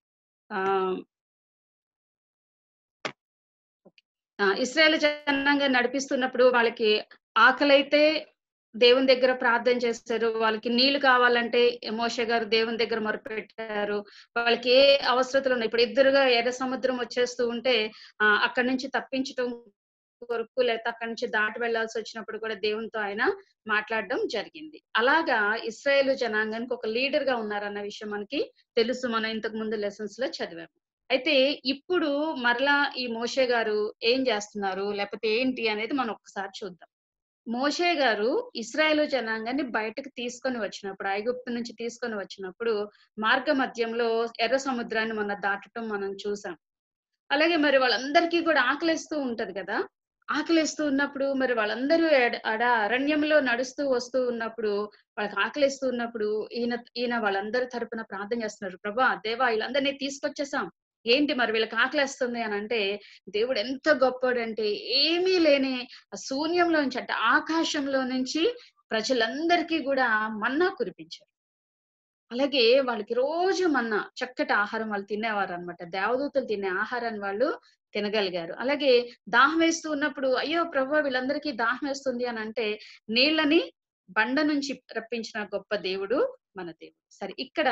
ఇశ్రాయేలు జనాంగాన్ని నడిపిస్తున్నప్పుడు వాళ్ళకి ఆకలైతే దేవుని దగ్గర ప్రార్థన చేస్తారు. వాళ్ళకి నీళ్లు కావాలంటే మోషే గారు దేవుని దగ్గర మొరపెట్టారు. వాళ్ళకి ఏ అవసరతలు ఉన్నాయి, ఇప్పుడు ఎదురుగా ఎర్ర సముద్రం వచ్చేస్తూ ఉంటే అక్కడి నుంచి తప్పించడం కొరకు, లేకపోతే అక్కడి నుంచి దాటి వెళ్లాల్సి వచ్చినప్పుడు కూడా దేవునితో ఆయన మాట్లాడడం జరిగింది. అలాగా ఇశ్రాయేలు జనాంగానికి ఒక లీడర్ గా ఉన్నారన్న విషయం మనకి తెలుసు, మనం ఇంతకు ముందు లెసన్స్ లో చదివాము. అయితే ఇప్పుడు మరలా ఈ మోషే గారు ఏం చేస్తున్నారు, లేకపోతే ఏంటి అనేది మనం ఒక్కసారి చూద్దాం. మోషే గారు ఇశ్రాయేలు జనాంగాన్ని బయటకు తీసుకొని వచ్చినప్పుడు, ఐగుప్తు నుంచి తీసుకొని వచ్చినప్పుడు మార్గ మధ్యంలో ఎర్ర సముద్రాన్ని దాటడం మనం చూసాం. అలాగే మరి వాళ్ళందరికీ కూడా ఆకలిస్తూ ఉంటది కదా. ఆకలిస్తూ ఉన్నప్పుడు మరి వాళ్ళందరూ అరణ్యంలో నడుస్తూ వస్తూ ఉన్నప్పుడు వాళ్ళకి ఆకలిస్తూ ఉన్నప్పుడు ఈయన వాళ్ళందరి తరపున ప్రార్థన చేస్తున్నారు. ప్రభా దేవా వీళ్ళందరినీ తీసుకొచ్చేసాం, ఏంటి మరి వీళ్ళకి ఆకలిస్తుంది అని అంటే దేవుడు ఎంత గొప్పడంటే ఏమీ లేని శూన్యంలో నుంచి అంటే ఆకాశంలో నుంచి ప్రజలందరికీ కూడా మన్నా కురిపించారు. అలాగే వాళ్ళకి రోజు మన్నా చక్కటి ఆహారం వాళ్ళు తినేవారు అనమాట. దేవదూతలు తినే ఆహారాన్ని వాళ్ళు తినగలిగారు. అలాగే దాహం వేస్తూ ఉన్నప్పుడు అయ్యో ప్రభు వీళ్ళందరికీ దాహం వేస్తుంది అని అంటే నీళ్ళని బండ నుంచి రప్పించిన గొప్ప దేవుడు మన దేవుడు. సరే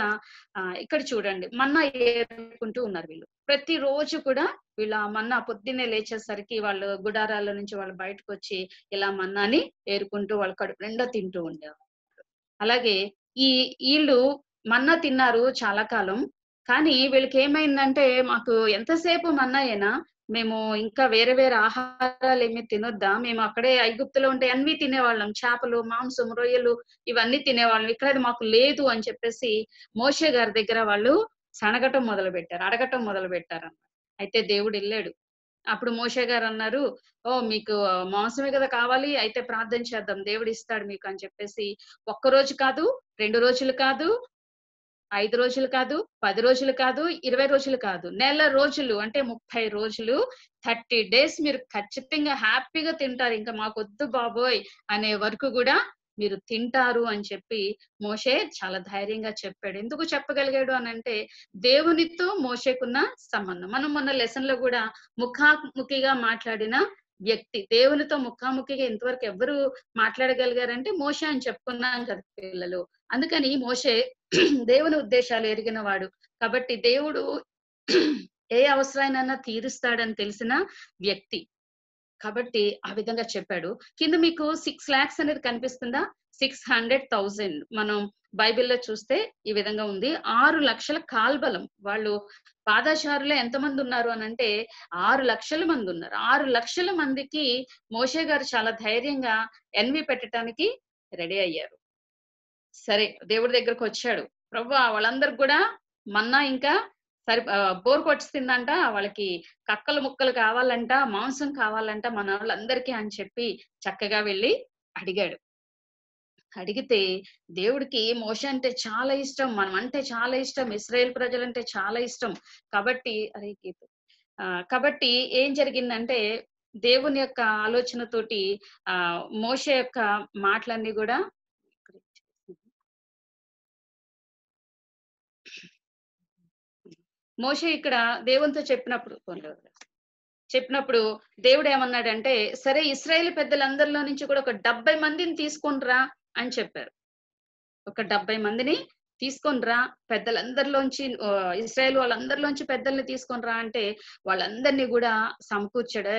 ఇక్కడ చూడండి మన్నా ఏరుకుంటూ ఉన్నారు వీళ్ళు. ప్రతి రోజు కూడా వీళ్ళ మన్నా పొద్దున్నే లేచేసరికి వాళ్ళు గుడారాల నుంచి వాళ్ళు బయటకు వచ్చి ఇలా మన్నాని ఏరుకుంటూ వాళ్ళ కడుపు నిండా తింటూ ఉండేవారు. అలాగే వీళ్ళు మన్నా తిన్నారు చాలా కాలం. కానీ వీళ్ళకి ఏమైందంటే మాకు ఎంతసేపు మన్నాయేనా, మేము ఇంకా వేరే వేరే ఆహారాలు ఏమి తినొద్దా, మేము అక్కడే ఐగుప్తులో ఉంటే అన్ని తినేవాళ్ళం, చేపలు మాంసం రొయ్యలు ఇవన్నీ తినేవాళ్ళం, ఇక్కడ అది మాకు లేదు అని చెప్పేసి మోషే గారి దగ్గర వాళ్ళు సనగటం అడగటం మొదలు పెట్టారు అన్నమాట. అయితే దేవుడు వెళ్ళాడు. అప్పుడు మోషే గారు అన్నారు, ఓ మీకు మాంసమే కదా కావాలి, అయితే ప్రార్థన చేద్దాం దేవుడు ఇస్తాడు మీకు అని చెప్పేసి 1 రోజు కాదు, 2 రోజులు కాదు, 5 రోజులు కాదు, 10 రోజులు కాదు, 20 రోజులు కాదు, నెల రోజులు అంటే 30 రోజులు 30 days మీరు ఖచ్చితంగా హ్యాపీగా తింటారు, ఇంకా మాకొద్దు బాబోయ్ అనే వరకు కూడా మీరు తింటారు అని చెప్పి మోషే చాలా ధైర్యంగా చెప్పాడు. ఎందుకు చెప్పగలిగాడు అని అంటే దేవునితో మోషేకున్న సంబంధం. మనం మొన్న లెసన్ లో కూడా ముఖాముఖిగా మాట్లాడిన వ్యక్తి, దేవునితో ముఖాముఖిగా ఇంతవరకు ఎవరు మాట్లాడగలిగారంటే మోషే అని చెప్పుకున్నాం కదా పిల్లలు. అందుకని మోషే దేవుని ఉద్దేశాలు ఎరిగిన వాడు కాబట్టి దేవుడు ఏ అవసరాన్నైనా తీరుస్తాడని తెలిసిన వ్యక్తి కాబట్టి ఆ విధంగా చెప్పాడు. కింద మీకు 6 lakhs అనేది కనిపిస్తుందా, 600,000 మనం బైబిల్లో చూస్తే ఈ విధంగా ఉంది. 6 లక్షల కాల్బలం. వాళ్ళు పాదచారులే ఎంతమంది ఉన్నారు అని అంటే 6 లక్షల మంది ఉన్నారు. 6 లక్షల మందికి మోషే గారు చాలా ధైర్యంగా ఎన్వి పెట్టడానికి రెడీ అయ్యారు. సరే దేవుడి దగ్గరకు వచ్చాడు. ప్రభువా వాళ్ళందరికి కూడా మన్నా ఇంకా బోర్ కొట్టిస్తుందంట, వాళ్ళకి కక్కలు ముక్కలు కావాలంట, మాంసం కావాలంట మన వాళ్ళందరికీ అని చెప్పి చక్కగా వెళ్ళి అడిగాడు. అడిగితే దేవుడికి మోషే అంటే చాలా ఇష్టం, మనం అంటే చాలా ఇష్టం, ఇశ్రాయేల్ ప్రజలంటే చాలా ఇష్టం. కాబట్టి ఏం జరిగిందంటే దేవుని యొక్క ఆలోచనతోటి మోషే యొక్క మాటలన్నీ కూడా మోషే ఇక్కడ దేవునితో చెప్పినప్పుడు దేవుడు ఏమన్నాడంటే సరే ఇశ్రాయేల్ పెద్దలందరిలో నుంచి కూడా ఒక 70 మందిని తీసుకొనిరా అని చెప్పారు. ఒక 70 మందిని తీసుకొనిరా, పెద్దలందరిలోంచి ఇశ్రాయేల్ వాళ్ళందరిలోంచి పెద్దల్ని తీసుకొనిరా అంటే వాళ్ళందరినీ కూడా సమకూర్చాడు.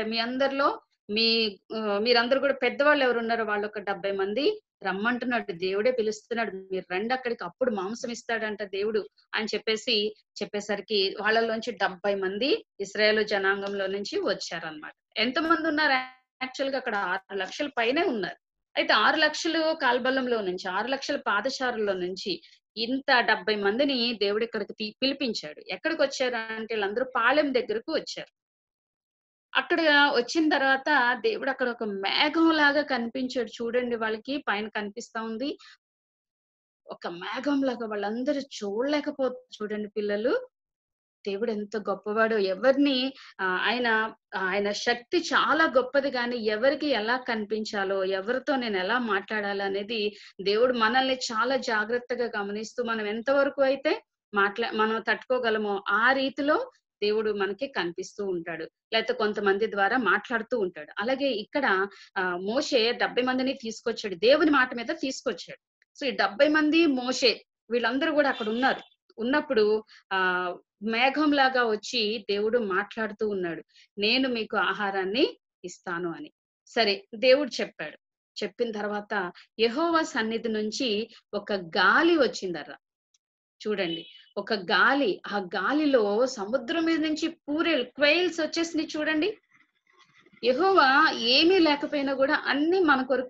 మీరందరూ కూడా పెద్దవాళ్ళు ఎవరున్నారో వాళ్ళు ఒక 70 మంది రమ్మంటున్నాడు, దేవుడే పిలుస్తున్నాడు, మీరు రండి అక్కడికి, అప్పుడు మాంసం ఇస్తాడంట దేవుడు అని చెప్పేసరికి వాళ్ళలోంచి 70 మంది ఇశ్రాయేలు జనాంగంలో నుంచి వచ్చారనమాట. ఎంతమంది ఉన్నారు యాక్చువల్ గా అక్కడ 6 లక్షల పైనే ఉన్నారు. అయితే 6 లక్షలు కాల్బలంలో నుంచి 6 లక్షల పాదచారుల్లో నుంచి ఇంత 70 మందిని దేవుడు ఇక్కడికి పిలిపించాడు. ఎక్కడికి వచ్చారు అంటే వీళ్ళందరూ పాలెం దగ్గరకు వచ్చారు. అక్కడ వచ్చిన తర్వాత దేవుడు అక్కడ ఒక మేఘం లాగా కనిపించాడు. చూడండి వాళ్ళకి పైన కనిపిస్తా ఉంది ఒక మేఘం లాగా, వాళ్ళందరూ చూడలేకపోతారు. చూడండి పిల్లలు, దేవుడు ఎంత గొప్పవాడో. ఎవరిని ఆయన శక్తి చాలా గొప్పది, కానీ ఎవరికి ఎలా కనిపించాలో, ఎవరితో నేను ఎలా మాట్లాడాలో అనేది దేవుడు మనల్ని చాలా జాగ్రత్తగా గమనిస్తూ మనం ఎంతవరకు అయితే మనం తట్టుకోగలమో ఆ రీతిలో దేవుడు మనకి కనిపిస్తూ ఉంటాడు, లేకపోతే కొంతమంది ద్వారా మాట్లాడుతూ ఉంటాడు. అలాగే ఇక్కడ మోషే 70 మందిని తీసుకొచ్చాడు, దేవుని మాట మీద తీసుకొచ్చాడు. సో ఈ 70 మంది మోషే వీళ్ళందరూ కూడా అక్కడ ఉన్నప్పుడు మేఘం లాగా వచ్చి దేవుడు మాట్లాడుతూ ఉన్నాడు, నేను మీకు ఆహారాన్ని ఇస్తాను అని. సరే దేవుడు చెప్పాడు. చెప్పిన తర్వాత యెహోవా సన్నిధి నుంచి ఒక గాలి వచ్చిందర్రా. చూడండి, ఒక గాలి, ఆ గాలిలో సముద్రం మీద నుంచి పూరేలు క్వైల్స్ వచ్చేసినాయి. చూడండి, యెహోవా ఏమీ లేకపోయినా కూడా అన్ని మన కొరకు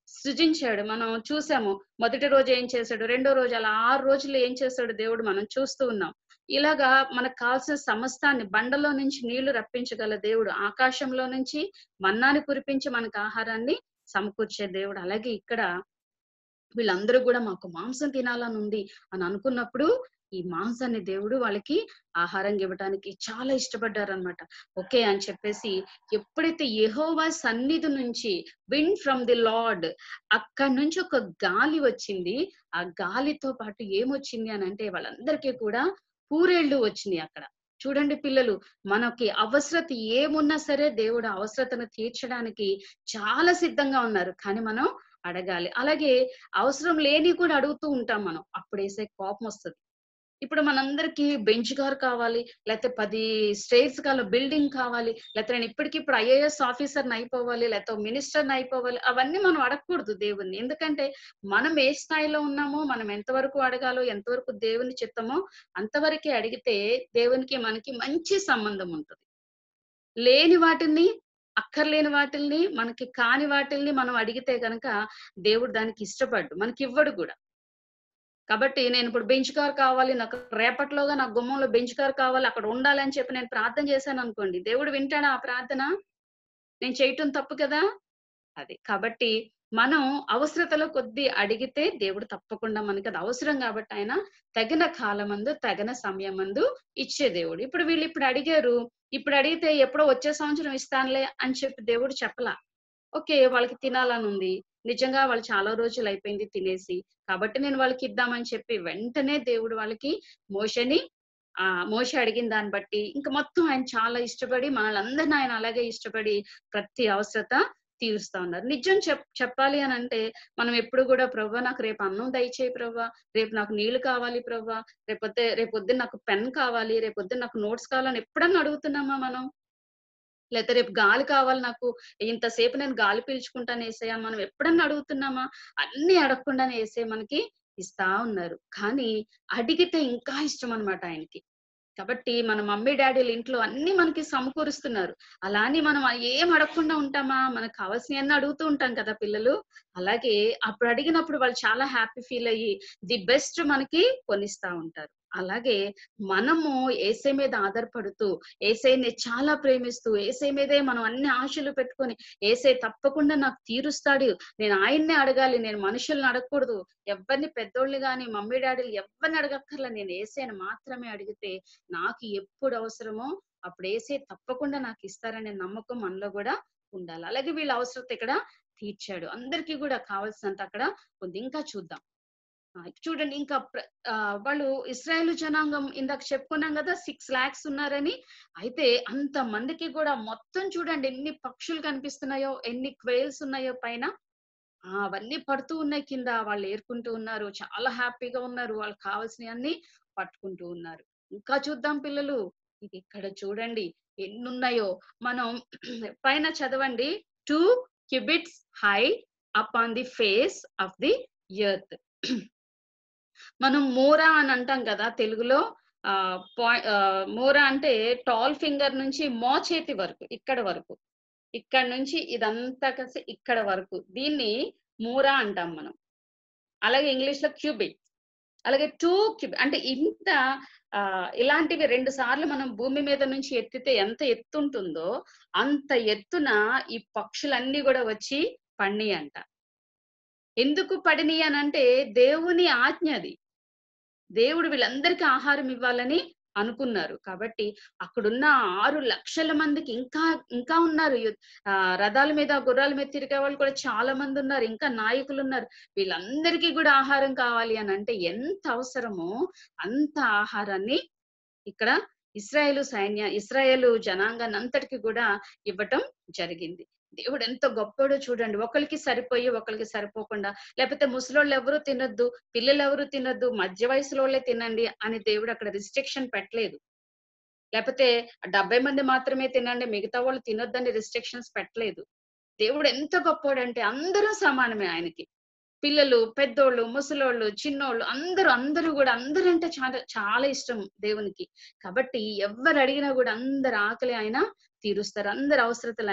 సృజించాడు. మనం చూసాము. మొదటి రోజు ఏం చేశాడు, రెండో రోజు, అలా 6 రోజులు ఏం చేశాడు దేవుడు మనం చూస్తూ ఉన్నాం. ఇలాగా మనకు కావాల్సిన సమస్తాన్ని, బండలో నుంచి నీళ్లు రప్పించగల దేవుడు, ఆకాశంలో నుంచి మన్నాని కురిపించి మనకు ఆహారాన్ని సమకూర్చే దేవుడు. అలాగే ఇక్కడ వీళ్ళందరూ కూడా మాకు మాంసం తినాలని ఉంది అని అనుకున్నప్పుడు ఈ మాంసాన్ని దేవుడు వాళ్ళకి ఆహారం ఇవ్వడానికి చాలా ఇష్టపడ్డారనమాట. ఓకే అని చెప్పేసి ఎప్పుడైతే యెహోవా సన్నిధి నుంచి, విండ్ ఫ్రమ్ ది లార్డ్, అక్కడి నుంచి ఒక గాలి వచ్చింది. ఆ గాలితో పాటు ఏమొచ్చింది అని అంటే వాళ్ళందరికీ కూడా పూరేళ్లు వచ్చినాయి. అక్కడ చూడండి పిల్లలు, మనకి అవసరత ఏమున్నా సరే దేవుడు అవసరతను తీర్చడానికి చాలా సిద్ధంగా ఉన్నారు. కానీ మనం అడగాలి. అలాగే అవసరం లేని కూడా అడుగుతూ ఉంటాం మనం, అప్పుడేసే కోపం వస్తుంది. ఇప్పుడు మనందరికి బెంచ్ కార్ కావాలి, లేకపోతే 10 స్టేట్స్ కావాలి, బిల్డింగ్ కావాలి, లేకపోతే నేను ఇప్పటికిప్పుడు IAS ఆఫీసర్ని అయిపోవాలి, లేకపోతే మినిస్టర్ని అయిపోవాలి, అవన్నీ మనం అడగకూడదు దేవుణ్ణి. ఎందుకంటే మనం ఏ స్థాయిలో ఉన్నామో, మనం ఎంతవరకు అడగాలో, ఎంతవరకు దేవుని చిత్తమో అంతవరకే అడిగితే దేవునికి మనకి మంచి సంబంధం ఉంటుంది. లేని వాటిని, అక్కర్లేని వాటిల్ని, మనకి కాని వాటిల్ని మనం అడిగితే గనక దేవుడు దానికి ఇష్టపడ్డు, మనకి ఇవ్వడు కూడా. కాబట్టి నేను ఇప్పుడు బెంచ్ కార్ కావాలి, నాకు రేపట్లోగా నాకు గుమ్మంలో బెంచ్ కార్ కావాలి, అక్కడ ఉండాలి అని చెప్పి నేను ప్రార్థన చేశాను అనుకోండి, దేవుడు వింటాడా ఆ ప్రార్థన? నేను చేయటం తప్పు కదా అది. కాబట్టి మనం అవసరతలో కొద్ది అడిగితే దేవుడు తప్పకుండా మనకి అది అవసరం కాబట్టి ఆయన తగిన కాలమందు, తగిన సమయమందు ఇచ్చే దేవుడు. ఇప్పుడు వీళ్ళు ఇప్పుడు అడిగారు, ఇప్పుడు అడిగితే ఎప్పుడో వచ్చే సంవత్సరం ఇస్తానులే అని చెప్పి దేవుడు చెప్పలా. ఓకే, వాళ్ళకి తినాలని ఉంది, నిజంగా వాళ్ళు చాలా రోజులు అయిపోయింది తినేసి, కాబట్టి నేను వాళ్ళకి ఇద్దామని చెప్పి వెంటనే దేవుడు వాళ్ళకి మోషే అడిగిన దాన్ని బట్టి ఇంకా మొత్తం ఆయన చాలా ఇష్టపడి, మనల్ని అందరినీ ఆయన అలాగే ఇష్టపడి ప్రతి అవసరత తీరుస్తా ఉన్నారు. నిజం చెప్పాలి అని అంటే మనం ఎప్పుడు కూడా ప్రభువా నాకు రేపు అన్నం దయచేయి ప్రభువా, రేపు నాకు నీళ్లు కావాలి ప్రభువా, రేపొద్దున నాకు పెన్ కావాలి, రేపొద్దున నాకు నోట్స్ కావాలని ఎప్పుడన్నా అడుగుతున్నామా మనం? లేకపోతే రేపు గాలి కావాలి నాకు, ఇంతసేపు నేను గాలి పీల్చుకుంటాను యేసయ్య మనం ఎప్పుడన్నా అడుగుతున్నామా? అన్ని అడగకుండానే యేసయ్య మనకి ఇస్తా ఉన్నారు. కానీ అడిగితే ఇంకా ఇష్టం అన్నమాట ఆయనకి. కాబట్టి మన మమ్మీ డాడీలు ఇంట్లో అన్ని మనకి సమకూరుస్తున్నారు. అలా అని మనం ఏం అడగకుండా ఉంటామా? మనకు కావాల్సినవన్నీ అడుగుతూ ఉంటాం కదా పిల్లలు. అలాగే అప్పుడు అడిగినప్పుడు వాళ్ళు చాలా హ్యాపీ ఫీల్ అయ్యి ది బెస్ట్ మనకి కొనిస్తా ఉంటారు. అలాగే మనము యేసే మీద ఆధారపడుతూ, యేసేని చాలా ప్రేమిస్తూ, యేసే మీదే మనం అన్ని ఆశలు పెట్టుకొని, యేసే తప్పకుండా నాకు తీరుస్తాడు, నేను ఆయన్నే అడగాలి, నేను మనుషుల్ని అడగకూడదు, ఎవరిని పెద్దోళ్ళని గాని మమ్మీ డాడీలు ఎవరిని అడగక్కర్లా, నేను యేసేని మాత్రమే అడిగితే నాకు ఎప్పుడు అవసరమో అప్పుడు యేసే తప్పకుండా నాకు ఇస్తారనే నమ్మకం మనలో కూడా ఉండాలి. అలాగే వీళ్ళ అవసరత ఇక్కడ తీర్చాడు. అందరికీ కూడా కావాల్సినంత అక్కడ ఉంది. ఇంకా చూద్దాం. చూడండి, ఇంకా వాళ్ళు ఇశ్రాయేలు జనాంగం ఇందాక చెప్పుకున్నాం కదా 6 lakhs ఉన్నారని. అయితే అంత మందికి కూడా మొత్తం చూడండి ఎన్ని పక్షులు కనిపిస్తున్నాయో, ఎన్ని క్వేల్స్ ఉన్నాయో పైన, అవన్నీ పడుతూ ఉన్నాయి కింద, వాళ్ళు ఏరుకుంటూ ఉన్నారు, చాలా హ్యాపీగా ఉన్నారు, వాళ్ళకి కావాల్సినవన్నీ పట్టుకుంటూ ఉన్నారు. ఇంకా చూద్దాం పిల్లలు, ఇది ఇక్కడ చూడండి ఎన్నున్నాయో. మనం పైన చదవండి, 2 cubits high upon the face of the earth. మనం మోరా అని అంటాం కదా తెలుగులో. మోరా అంటే టాల్ ఫింగర్ నుంచి మోచేతి వరకు, ఇక్కడ వరకు, ఇక్కడ నుంచి ఇదంతా కలిసి ఇక్కడ వరకు, దీన్ని మోరా అంటాం మనం. అలాగే ఇంగ్లీష్ లో క్యూబిట్. అలాగే 2 క్యూబిట్ అంటే ఇంత ఇలాంటివి 2 సార్లు మనం భూమి మీద నుంచి ఎత్తితే ఎంత ఎత్తు ఉంటుందో అంత ఎత్తున ఈ పక్షులన్నీ కూడా వచ్చి పడినాయి అంట. ఎందుకు పడినాయి అని అంటే దేవుని ఆజ్ఞ అది. దేవుడు వీళ్ళందరికీ ఆహారం ఇవ్వాలని అనుకున్నారు. కాబట్టి అక్కడున్న 6 లక్షల మందికి ఇంకా ఉన్నారు. రథాల మీద, గుర్రాల మీద తిరిగే వాళ్ళు కూడా చాలా మంది ఉన్నారు, ఇంకా నాయకులు ఉన్నారు. వీళ్ళందరికీ కూడా ఆహారం కావాలి అని అంటే ఎంత అవసరమో అంత ఆహారాన్ని ఇక్కడ ఇశ్రాయేలు జనాంగాన్ని అంతటికి కూడా ఇవ్వటం జరిగింది. దేవుడు ఎంత గొప్పడో చూడండి. ఒకరికి సరిపోయి ఒకరికి సరిపోకుండా, లేకపోతే ముసలోళ్ళు ఎవరు తినొద్దు, పిల్లలు ఎవరు తినొద్దు, మధ్య వయసులోళ్ళే తినండి అని దేవుడు అక్కడ రిస్ట్రిక్షన్ పెట్టలేదు. లేకపోతే 70 మంది మాత్రమే తినండి, మిగతా వాళ్ళు తినొద్దని రిస్ట్రిక్షన్స్ పెట్టలేదు. దేవుడు ఎంత గొప్పవాడంటే అందరూ సమానమే ఆయనకి. పిల్లలు, పెద్దోళ్ళు, ముసలోళ్ళు, చిన్నోళ్ళు అందరూ కూడా, అందరంటే చాలా చాలా ఇష్టం దేవునికి. కాబట్టి ఎవరు అడిగినా కూడా అందరి ఆకలి ఆయన తీరుస్తారు, అందరి అవసరతలు ఆయన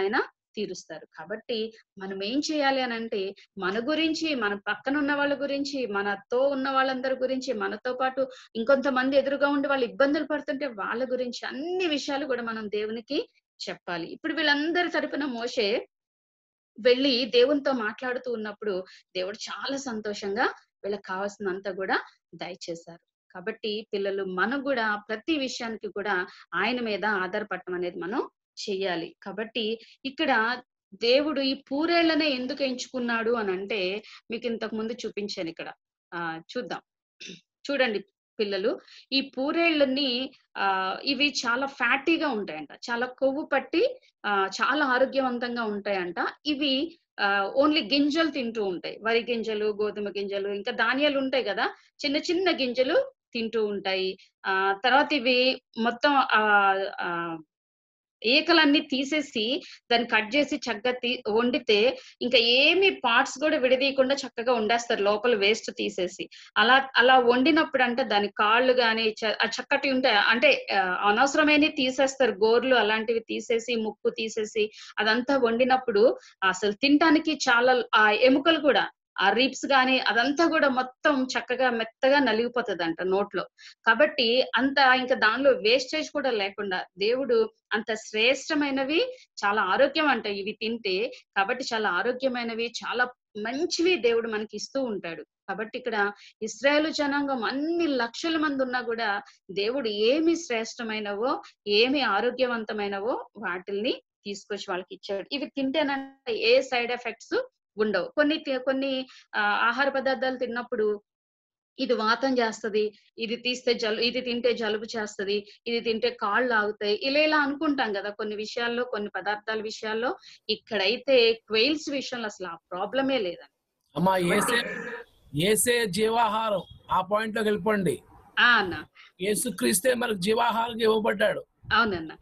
తీరుస్తారు. కాబట్టి మనం ఏం చేయాలి అని అంటే మన గురించి, మన పక్కన ఉన్న వాళ్ళ గురించి, మనతో ఉన్న వాళ్ళందరి గురించి, మనతో పాటు ఇంకొంతమంది ఎదురుగా ఉండి వాళ్ళు ఇబ్బందులు పడుతుంటే వాళ్ళ గురించి అన్ని విషయాలు కూడా మనం దేవునికి చెప్పాలి. ఇప్పుడు వీళ్ళందరి తరపున మోషే వెళ్ళి దేవునితో మాట్లాడుతూ ఉన్నప్పుడు దేవుడు చాలా సంతోషంగా వీళ్ళకి కావాల్సినంత కూడా దయచేశారు. కాబట్టి పిల్లలు మనం కూడా ప్రతి విషయానికి కూడా ఆయన మీద ఆధారపడటం అనేది మనం చెయ్యాలి. కాబట్టి ఇక్కడ దేవుడు ఈ పూరేళ్లనే ఎందుకు ఎంచుకున్నాడు అని అంటే మీకు ఇంతకు ముందు చూపించాను. ఇక్కడ చూద్దాం, చూడండి పిల్లలు. ఈ పూరేళ్ళని ఇవి చాలా ఫ్యాటీగా ఉంటాయంట, చాలా కొవ్వు పట్టి చాలా ఆరోగ్యవంతంగా ఉంటాయంట. ఇవి ఓన్లీ గింజలు తింటూ ఉంటాయి. వరి గింజలు, గోధుమ గింజలు, ఇంకా ధాన్యాలు ఉంటాయి కదా, చిన్న చిన్న గింజలు తింటూ ఉంటాయి. తర్వాత ఇవి మొత్తం ఏకలన్నీ తీసేసి దాన్ని కట్ చేసి చక్కగా వండితే ఇంకా ఏమి పార్ట్స్ కూడా విడదీయకుండా చక్కగా వండేస్తారు, లోపల వేస్ట్ తీసేసి. అలా వండినప్పుడు అంటే దాని కాళ్ళు గాని చక్కటి ఉంటాయి, అంటే అనవసరమైన తీసేస్తారు, గోర్లు అలాంటివి తీసేసి, ముక్కు తీసేసి అదంతా వండినప్పుడు అసలు తినటానికి చాలా ఎముకలు కూడా, ఆ రీప్స్ గాని అదంతా కూడా మొత్తం చక్కగా మెత్తగా నలిగిపోతుందంట నోట్లో. కాబట్టి అంత ఇంకా దానిలో వేస్టేజ్ కూడా లేకుండా దేవుడు అంత శ్రేష్టమైనవి, చాలా ఆరోగ్యం అంట ఇవి తింటే. కాబట్టి చాలా ఆరోగ్యమైనవి, చాలా మంచివి దేవుడు మనకి ఇస్తూ ఉంటాడు. కాబట్టి ఇక్కడ ఇశ్రాయేలు జనాంగం అన్ని లక్షల మంది ఉన్నా కూడా దేవుడు ఏమి శ్రేష్టమైనవో, ఏమి ఆరోగ్యవంతమైనవో వాటిల్ని తీసుకొచ్చి వాళ్ళకి ఇచ్చాడు. ఇవి తింటేనంటే ఏ సైడ్ ఎఫెక్ట్స్ ఉండవు. కొన్ని ఆహార పదార్థాలు తిన్నప్పుడు ఇది వాతం చేస్తది, ఇది తింటే జలుబు చేస్తది, ఇది తింటే కాళ్ళు ఆగుతాయి, ఇలా అనుకుంటాం కదా కొన్ని విషయాల్లో, కొన్ని పదార్థాల విషయాల్లో. ఇక్కడైతే క్వెయిల్స్ విషయంలో అసలు ఆ ప్రాబ్లమే లేదండి. అమ్మా ఏసే జీవాహారం, ఆ పాయింట్ లోకి వెళ్ళిపోండి. అన్న యేసుక్రీస్తే మనకు జీవాహారం ఇవ్వబడ్డాడు. అవునన్నా.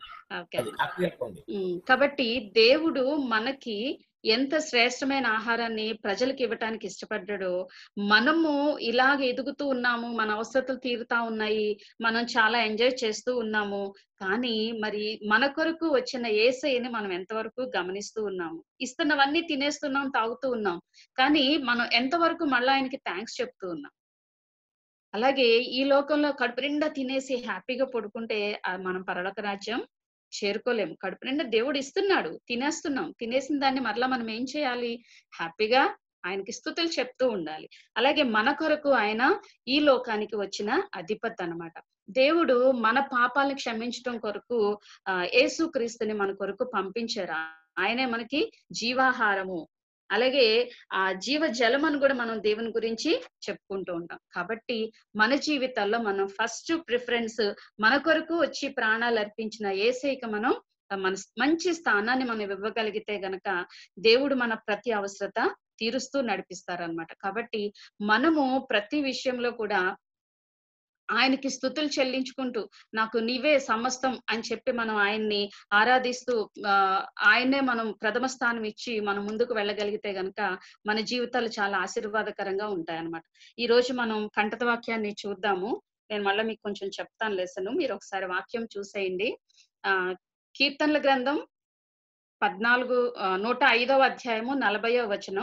కాబట్టి దేవుడు మనకి ఎంత శ్రేష్టమైన ఆహారాన్ని ప్రజలకు ఇవ్వటానికి ఇష్టపడ్డాడో, మనము ఇలాగ ఎదుగుతూ ఉన్నాము, మన అవసరతలు తీరుతా ఉన్నాయి, మనం చాలా ఎంజాయ్ చేస్తూ ఉన్నాము. కానీ మరి మన కొరకు వచ్చిన యేసయ్యని మనం ఎంతవరకు గమనిస్తూ ఉన్నాము? ఇస్తున్నవన్నీ తినేస్తున్నాం, తాగుతూ ఉన్నాం, కానీ మనం ఎంతవరకు మళ్ళీ ఆయనకి థ్యాంక్స్ చెప్తూ ఉన్నాం? అలాగే ఈ లోకంలో కడుపు నిండా తినేసి హ్యాపీగా పడుకుంటే మనం పరలోక రాజ్యం చేరుకోలేము. కడుపు నిండా దేవుడు ఇస్తున్నాడు, తినేస్తున్నాం, తినేసిన దాన్ని మరలా మనం ఏం చేయాలి? హ్యాపీగా ఆయనకి స్తుతులు చెప్తూ ఉండాలి. అలాగే మన కొరకు ఆయన ఈ లోకానికి వచ్చిన అధిపతి అన్నమాట. దేవుడు మన పాపాలను క్షమించడం కొరకు యేసుక్రీస్తుని మన కొరకు పంపించారు. ఆయనే మనకి జీవాహారము, అలాగే ఆ జీవ జలం అని కూడా మనం దేవుని గురించి చెప్పుకుంటూ ఉంటాం. కాబట్టి మన జీవితాల్లో మనం ఫస్ట్ ప్రిఫరెన్స్ మన కొరకు వచ్చి ప్రాణాలు అర్పించిన యేసయ్యకి మనం మన మంచి స్థానాన్ని మనం ఇవ్వగలిగితే గనక దేవుడు మన ప్రతి అవసరత తీరుస్తూ నడిపిస్తారనమాట. కాబట్టి మనము ప్రతి విషయంలో కూడా ఆయనకి స్తుతులు చెల్లించుకుంటూ, నాకు నీవే సమస్తం అని చెప్పి మనం ఆయన్ని ఆరాధిస్తూ ఆయన్నే మనం ప్రథమ స్థానం ఇచ్చి మనం ముందుకు వెళ్ళగలిగితే గనక మన జీవితాలు చాలా ఆశీర్వాదకరంగా ఉంటాయన్నమాట. ఈ రోజు మనం కంఠత వాక్యాన్ని చూద్దాము. నేను మళ్ళీ మీకు కొంచెం చెప్తాను లెసన్, మీరు ఒకసారి వాక్యం చూసేయండి. కీర్తనల గ్రంథం 105వ అధ్యాయము 40వ వచనం.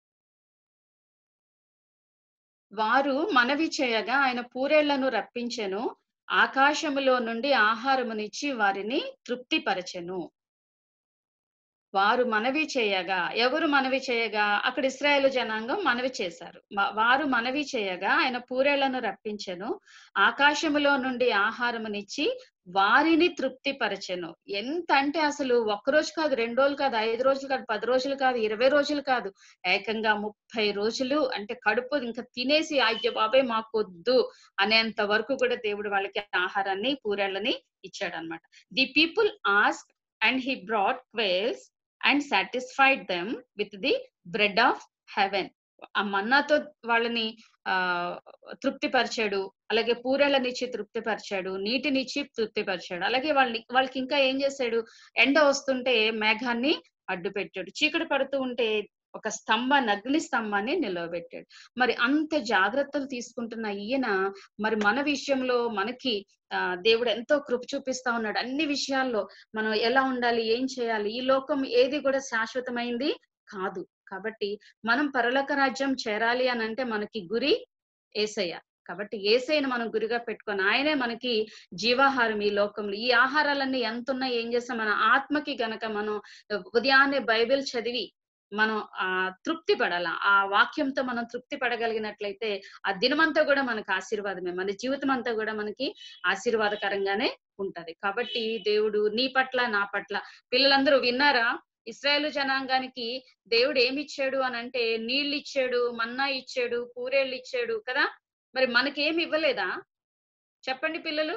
వారు మనవి చేయగా ఆయన పూరేళ్లను రప్పించెను, ఆకాశములో నుండి ఆహారమునిచ్చి వారిని తృప్తిపరచెను. వారు మనవి చేయగా, ఎవరు మనవి చేయగా? అక్కడ ఇశ్రాయేలు జనాంగం మనవి చేశారు. వారు మనవి చేయగా ఆయన పూరేళ్లను రప్పించెను, ఆకాశములో నుండి ఆహారమునిచ్చి వారిని తృప్తిపరచెను. ఎంత అంటే అసలు 1 రోజు కాదు, 2 రోజులు కాదు, 5 రోజులు కాదు, 10 రోజులు కాదు, 20 రోజులు కాదు, ఏకంగా 30 రోజులు అంటే కడుపు ఇంకా తినేసి అయ్యో బాబాయ్ మాకొద్దు అనేంత వరకు కూడా దేవుడు వాళ్ళకి ఆహారాన్ని, పూరేళ్ళని ఇచ్చాడనమాట. The people ask and he brought quails and satisfied them with the bread of heaven. ఆ మన్నాతో వాళ్ళని తృప్తిపరిచాడు, అలాగే పూరేళ్ళనిచ్చి తృప్తిపరిచాడు, నీటినిచ్చి తృప్తిపరిచాడు. అలాగే వాళ్ళకి ఇంకా ఏం చేశాడు? ఎండ వస్తుంటే మేఘాన్ని అడ్డు పెట్టాడు, చీకటి పడుతూ ఉంటే ఒక అగ్ని స్తంభాన్ని నిలవబెట్టాడు. మరి అంత జాగ్రత్తలు తీసుకుంటున్న ఈయన మరి మన విషయంలో మనకి దేవుడు ఎంతో కృప చూపిస్తా ఉన్నాడు. అన్ని విషయాల్లో మనం ఎలా ఉండాలి, ఏం చేయాలి. ఈ లోకం ఏది కూడా శాశ్వతమైంది కాదు. కాబట్టి మనం పరలోక రాజ్యం చేరాలి అని అంటే మనకి గురి యేసయ్య. కాబట్టి యేసయ్యను మనం గురిగా పెట్టుకొని ఆయనే మనకి జీవాహారం ఈ లోకంలో. ఈ ఆహారాలన్నీ ఎంత ఉన్నా ఏం చేస్తాం, మన ఆత్మకి గనక మనం ఉదయాన్నే బైబిల్ చదివి మనం తృప్తి పడాల. ఆ వాక్యంతో మనం తృప్తి పడగలిగినట్లయితే ఆ దినమంతా కూడా మనకు ఆశీర్వాదమే, మన జీవితం అంతా కూడా మనకి ఆశీర్వాదకరంగానే ఉంటది. కాబట్టి దేవుడు నీ పట్ల నా పట్ల, పిల్లలందరూ విన్నారా? ఇశ్రాయేలు జనాంగానికి దేవుడు ఏమి ఇచ్చాడు అని అంటే నీళ్ళు ఇచ్చాడు, మన్నా ఇచ్చాడు, పూరేళ్ళు ఇచ్చాడు కదా. మరి మనకేమి ఇవ్వలేదా? చెప్పండి పిల్లలు,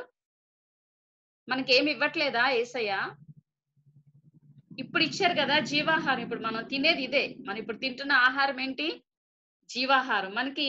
మనకేమి ఇవ్వట్లేదా యేసయ్య? ఇప్పుడు ఇచ్చారు కదా జీవాహారం. ఇప్పుడు మనం తినేది ఇదే. మనం ఇప్పుడు తింటున్న ఆహారం ఏంటి? జీవాహారం. మనకి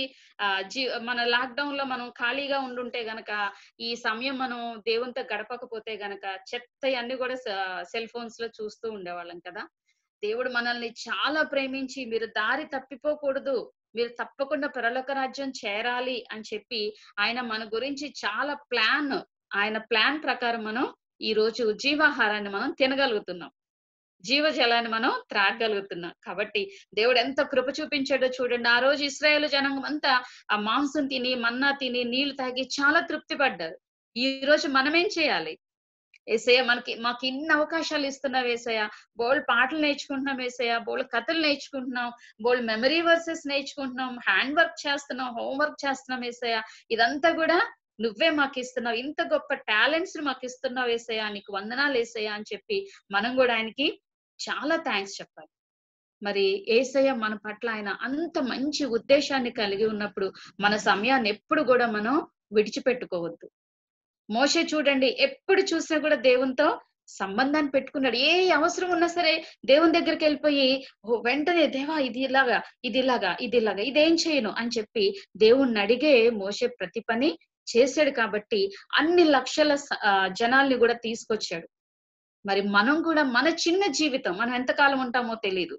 మన లాక్డౌన్ లో మనం ఖాళీగా ఉండుంటే గనక, ఈ సమయం మనం దేవునితో గడపకపోతే గనక చెత్త అన్ని కూడా సెల్ ఫోన్స్ లో చూస్తూ ఉండేవాళ్ళం కదా. దేవుడు మనల్ని చాలా ప్రేమించి మీరు దారి తప్పిపోకూడదు, మీరు తప్పకుండా పరలోక రాజ్యం చేరాలి అని చెప్పి ఆయన మన గురించి చాలా ఆయన ప్లాన్ ప్రకారం మనం ఈ రోజు జీవాహారాన్ని మనం తినగలుగుతున్నాం, జీవజలాన్ని మనం త్రాగలుగుతున్నాం. కాబట్టి దేవుడు ఎంత కృప చూపించాడో చూడండి. ఆ రోజు ఇశ్రాయేలు జనాంగం అంతా ఆ మాంసం తిని, మన్నా తిని, నీళ్లు తాగి చాలా తృప్తి పడ్డారు. ఈ రోజు మనమేం చేయాలి? యేసయ్య మాకు ఇన్ని అవకాశాలు ఇస్తున్నావు యేసయ్య. బోల్డ్ పాటలు నేర్చుకుంటున్నాం యేసయ్య, బోల్డ్ కథలు నేర్చుకుంటున్నాం, బోల్డ్ మెమరీ వర్సెస్ నేర్చుకుంటున్నాం, హ్యాండ్ వర్క్ చేస్తున్నాం, హోంవర్క్ చేస్తున్నాం యేసయ్య. ఇదంతా కూడా నువ్వే మాకు ఇస్తున్నావు, ఇంత గొప్ప టాలెంట్స్ మాకు ఇస్తున్నావు యేసయ్య, నీకు వందనాలు యేసయ్య అని చెప్పి మనం కూడా ఆయనకి చాలా థ్యాంక్స్ చెప్పాలి. మరి యేసయ్య మన పట్ల ఆయన అంత మంచి ఉద్దేశాన్ని కలిగి ఉన్నప్పుడు మన సమయాన్ని ఎప్పుడు కూడా మనం విడిచిపెట్టుకోవద్దు. మోషే చూడండి, ఎప్పుడు చూసినా కూడా దేవునితో సంబంధాన్ని పెట్టుకున్నాడు. ఏ అవసరం ఉన్నా సరే దేవుని దగ్గరికి వెళ్ళిపోయి వెంటనే దేవా ఇది ఇలాగా, ఇది ఇలాగా, ఇది ఇలాగా, ఇదేం చేయను అని చెప్పి దేవుణ్ణి అడిగే మోషే ప్రతి పని చేశాడు. కాబట్టి అన్ని లక్షల జనాల్ని కూడా తీసుకొచ్చాడు. మరి మనం కూడా మన చిన్న జీవితం, మనం ఎంతకాలం ఉంటామో తెలీదు.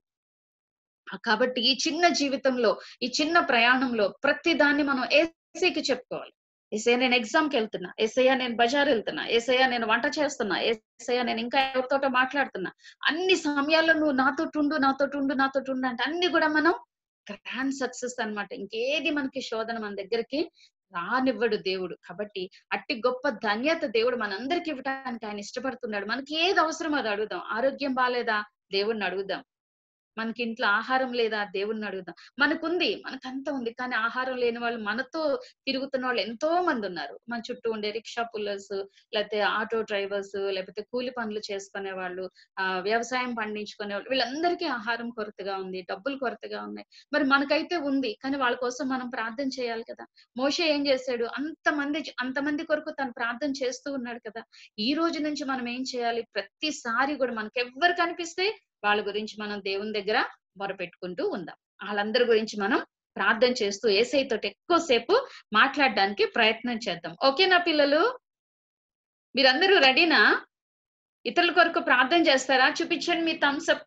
కాబట్టి ఈ చిన్న జీవితంలో, ఈ చిన్న ప్రయాణంలో ప్రతి దాన్ని మనం యేసయ్యకి చెప్పుకోవాలి. యేసయ్య నేను ఎగ్జామ్కి వెళ్తున్నా, యేసయ్య నేను బజార్ వెళ్తున్నా, యేసయ్య నేను వంట చేస్తున్నా, యేసయ్య నేను ఇంకా ఎవరితోటో మాట్లాడుతున్నా, అన్ని సమయాల్లో నువ్వు నాతోటి ఉండు అంటే అన్ని కూడా మనం గ్రాండ్ సక్సెస్ అన్నమాట. ఇంకేది మనకి శోధన మన దగ్గరికి రానివ్వడు దేవుడు. కాబట్టి అట్టి గొప్ప ధన్యత దేవుడు మనందరికి ఇవ్వడానికి ఆయన ఇష్టపడుతున్నాడు. మనకి ఏది అవసరమో అది అడుగుదాం. ఆరోగ్యం బాలేదా? దేవుణ్ణి అడుగుదాం. మనకి ఇంట్లో ఆహారం లేదా? దేవుణ్ణి అడుగుదాం. మనకుంది, మనకంతా ఉంది, కానీ ఆహారం లేని వాళ్ళు, మనతో తిరుగుతున్న వాళ్ళు ఎంతో మంది ఉన్నారు. మన చుట్టూ ఉండే రిక్షా పుల్లర్స్, లేకపోతే ఆటో డ్రైవర్స్, లేకపోతే కూలి పనులు చేసుకునే వాళ్ళు, వ్యవసాయం పండించుకునే వాళ్ళు, వీళ్ళందరికీ ఆహారం కొరతగా ఉంది, డబ్బులు కొరతగా ఉన్నాయి. మరి మనకైతే ఉంది, కానీ వాళ్ళ కోసం మనం ప్రార్థన చేయాలి కదా. మోషే ఏం చేశాడు? అంతమంది కొరకు తను ప్రార్థన చేస్తూ ఉన్నాడు కదా. ఈ రోజు నుంచి మనం ఏం చేయాలి? ప్రతిసారి కూడా మనకి ఎవ్వరు కనిపిస్తే వాళ్ళ గురించి మనం దేవుని దగ్గర మొరపెట్టుకుంటూ ఉందాం. వాళ్ళందరి గురించి మనం ప్రార్థన చేస్తూ యేసయ్యతో ఎక్కువసేపు మాట్లాడడానికి ప్రయత్నం చేద్దాం. ఓకేనా పిల్లలు? మీరందరూ రెడీనా? ఇతరుల కొరకు ప్రార్థన చేస్తారా? చూపించండి మీ thumbs up.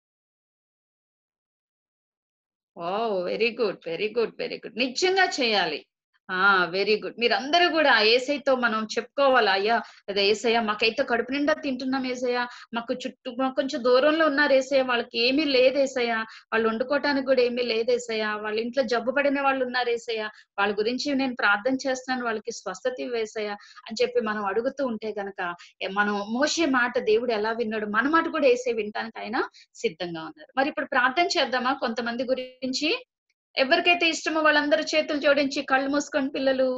Oh very good, very good, very good. నిజంగా చేయాలి. Very good. మీరందరూ కూడా యేసయ్యతో మనం చెప్పుకోవాలి, అయ్యా అదే యేసయ్య మాకైతే కడుపు నిండా తింటున్నాం యేసయ్య, మాకు చుట్టూ కొంచెం దూరంలో ఉన్నారు యేసయ్య, వాళ్ళకి ఏమీ లేదు యేసయ్య, వాళ్ళు వండుకోవటానికి కూడా ఏమీ లేదు యేసయ్య, వాళ్ళ ఇంట్లో జబ్బు పడిన వాళ్ళు ఉన్నారు యేసయ్య, వాళ్ళ గురించి నేను ప్రార్థన చేస్తున్నాను, వాళ్ళకి స్వస్థత ఇవ్వేసయ్య అని చెప్పి మనం అడుగుతూ ఉంటే గనక మనం మోషే మాట దేవుడు ఎలా విన్నాడు, మన మాట కూడా యేసయ్య వినటానికి ఆయన సిద్ధంగా ఉన్నారు. మరి ఇప్పుడు ప్రార్థన చేద్దామా కొంతమంది గురించి? ఎవరికైతే ఇష్టమో వాళ్ళందరూ చేతులు జోడించి కళ్ళు మూసుకోండి పిల్లలు.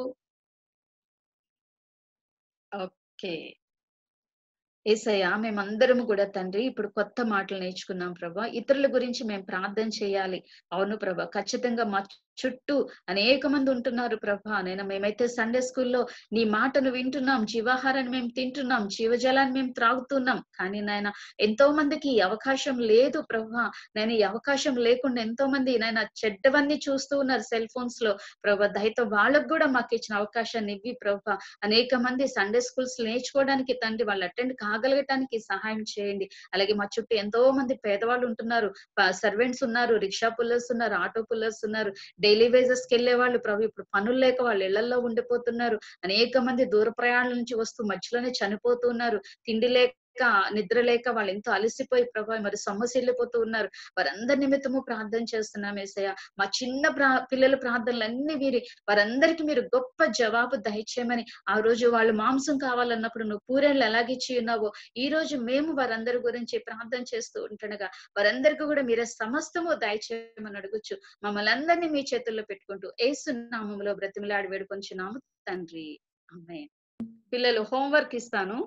ఓకే. యేసయ్య మేమందరము కూడా తండ్రి ఇప్పుడు కొత్త మాటలు నేర్చుకున్నాం ప్రభా. ఇతరుల గురించి మేము ప్రార్థన చేయాలి. అవును ప్రభా, ఖచ్చితంగా మా చుట్టూ అనేక మంది ఉంటున్నారు ప్రభా. నేను మేమైతే సండే స్కూల్లో నీ మాటను వింటున్నాం, జీవాహారాన్ని మేము తింటున్నాం, జీవజలాన్ని మేము త్రాగుతున్నాం. కానీ నాయన ఎంతో మందికి ఈ అవకాశం లేదు ప్రభా. నేను ఈ అవకాశం లేకుండా ఎంతో మంది నాయన చెడ్డవన్నీ చూస్తూ ఉన్నారు సెల్ ఫోన్స్ లో ప్రభా. దయతో వాళ్ళకు కూడా మాకు ఇచ్చిన అవకాశాన్ని ఇవ్వి ప్రభా. అనేక మంది సండే స్కూల్స్ నేర్చుకోవడానికి తండ్రి వాళ్ళు అటెండ్ కాగలగటానికి సహాయం చేయండి. అలాగే మా చుట్టూ ఎంతో మంది పేదవాళ్ళు ఉంటున్నారు, సర్వెంట్స్ ఉన్నారు, రిక్షా పుల్లర్స్ ఉన్నారు, ఆటో పుల్లర్స్ ఉన్నారు, డైలీ వేజెస్ కి వెళ్లే వాళ్ళు ప్రభు ఇప్పుడు పనులు లేక వాళ్ళు ఇళ్లలో ఉండిపోతున్నారు. అనేక మంది దూర ప్రయాణాల నుంచి వస్తూ మధ్యలోనే చనిపోతున్నారు. తిండి లేక నిద్ర లేక వాళ్ళు ఎంతో అలసిపోయి ప్రభా మరి సొమ్మసిల్లిపోతూ ఉన్నారు. వారందరి నిమిత్తము ప్రార్థన చేస్తున్నాం యేసయ్య. మా చిన్న పిల్లల ప్రార్థనలన్నీ వీరి వారందరికీ మీరు గొప్ప జవాబు దయచేయమని, ఆ రోజు వాళ్ళు మాంసం కావాలన్నప్పుడు నువ్వు పూరేళ్ళు ఎలాగిచ్చి ఉన్నావో ఈ రోజు మేము వారందరి గురించి ప్రార్థన చేస్తూ ఉంటుండగా వారందరికీ కూడా మీరే సమస్తము దయచేయమని అడుగుచ్చు. మమ్మల్ని అందరినీ మీ చేతుల్లో పెట్టుకుంటూ యేసు నామములో బ్రతిమలాడి వేడుకొంచున్నాము తండ్రి, ఆమేన్. పిల్లలు హోంవర్క్ ఇస్తాను.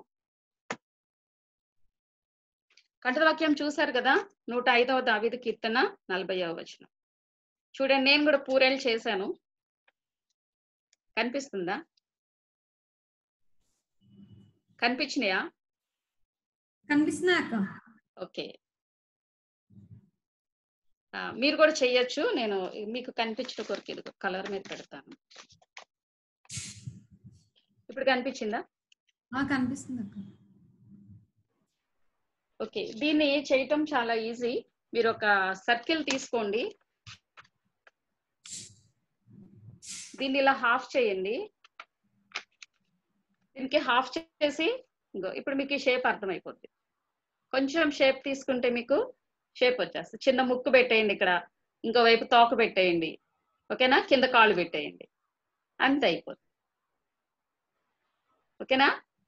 కంఠవాక్యం చూశారు కదా, 105వ దావీదు కీర్తన 40వ వచనం. చూడండి, నేను కూడా పూరేళ్ళు చేశాను. కనిపిస్తుందా? కనిపించినాయా? కనిపిస్తున్నా అక్క. ఓకే, మీరు కూడా చెయ్యొచ్చు. నేను మీకు కనిపించిన కొరకు ఇది కలర్ మీద పెడతాను. ఇప్పుడు కనిపించిందా? కనిపిస్తుంది అక్క. ఓకే, దీన్ని చేయటం చాలా ఈజీ. మీరు ఒక సర్కిల్ తీసుకోండి, దీన్ని ఇలా హాఫ్ చేయండి. దీనికి హాఫ్ చేసి ఇప్పుడు మీకు ఈ షేప్ అర్థమైపోద్ది. కొంచెం షేప్ తీసుకుంటే మీకు షేప్ వచ్చేస్తుంది. చిన్న ముక్కు పెట్టేయండి, ఇక్కడ ఇంకోవైపు తోక పెట్టేయండి, ఓకేనా? కింద కాళ్ళు పెట్టేయండి, అంతే అయిపోతుంది. ఓకేనా?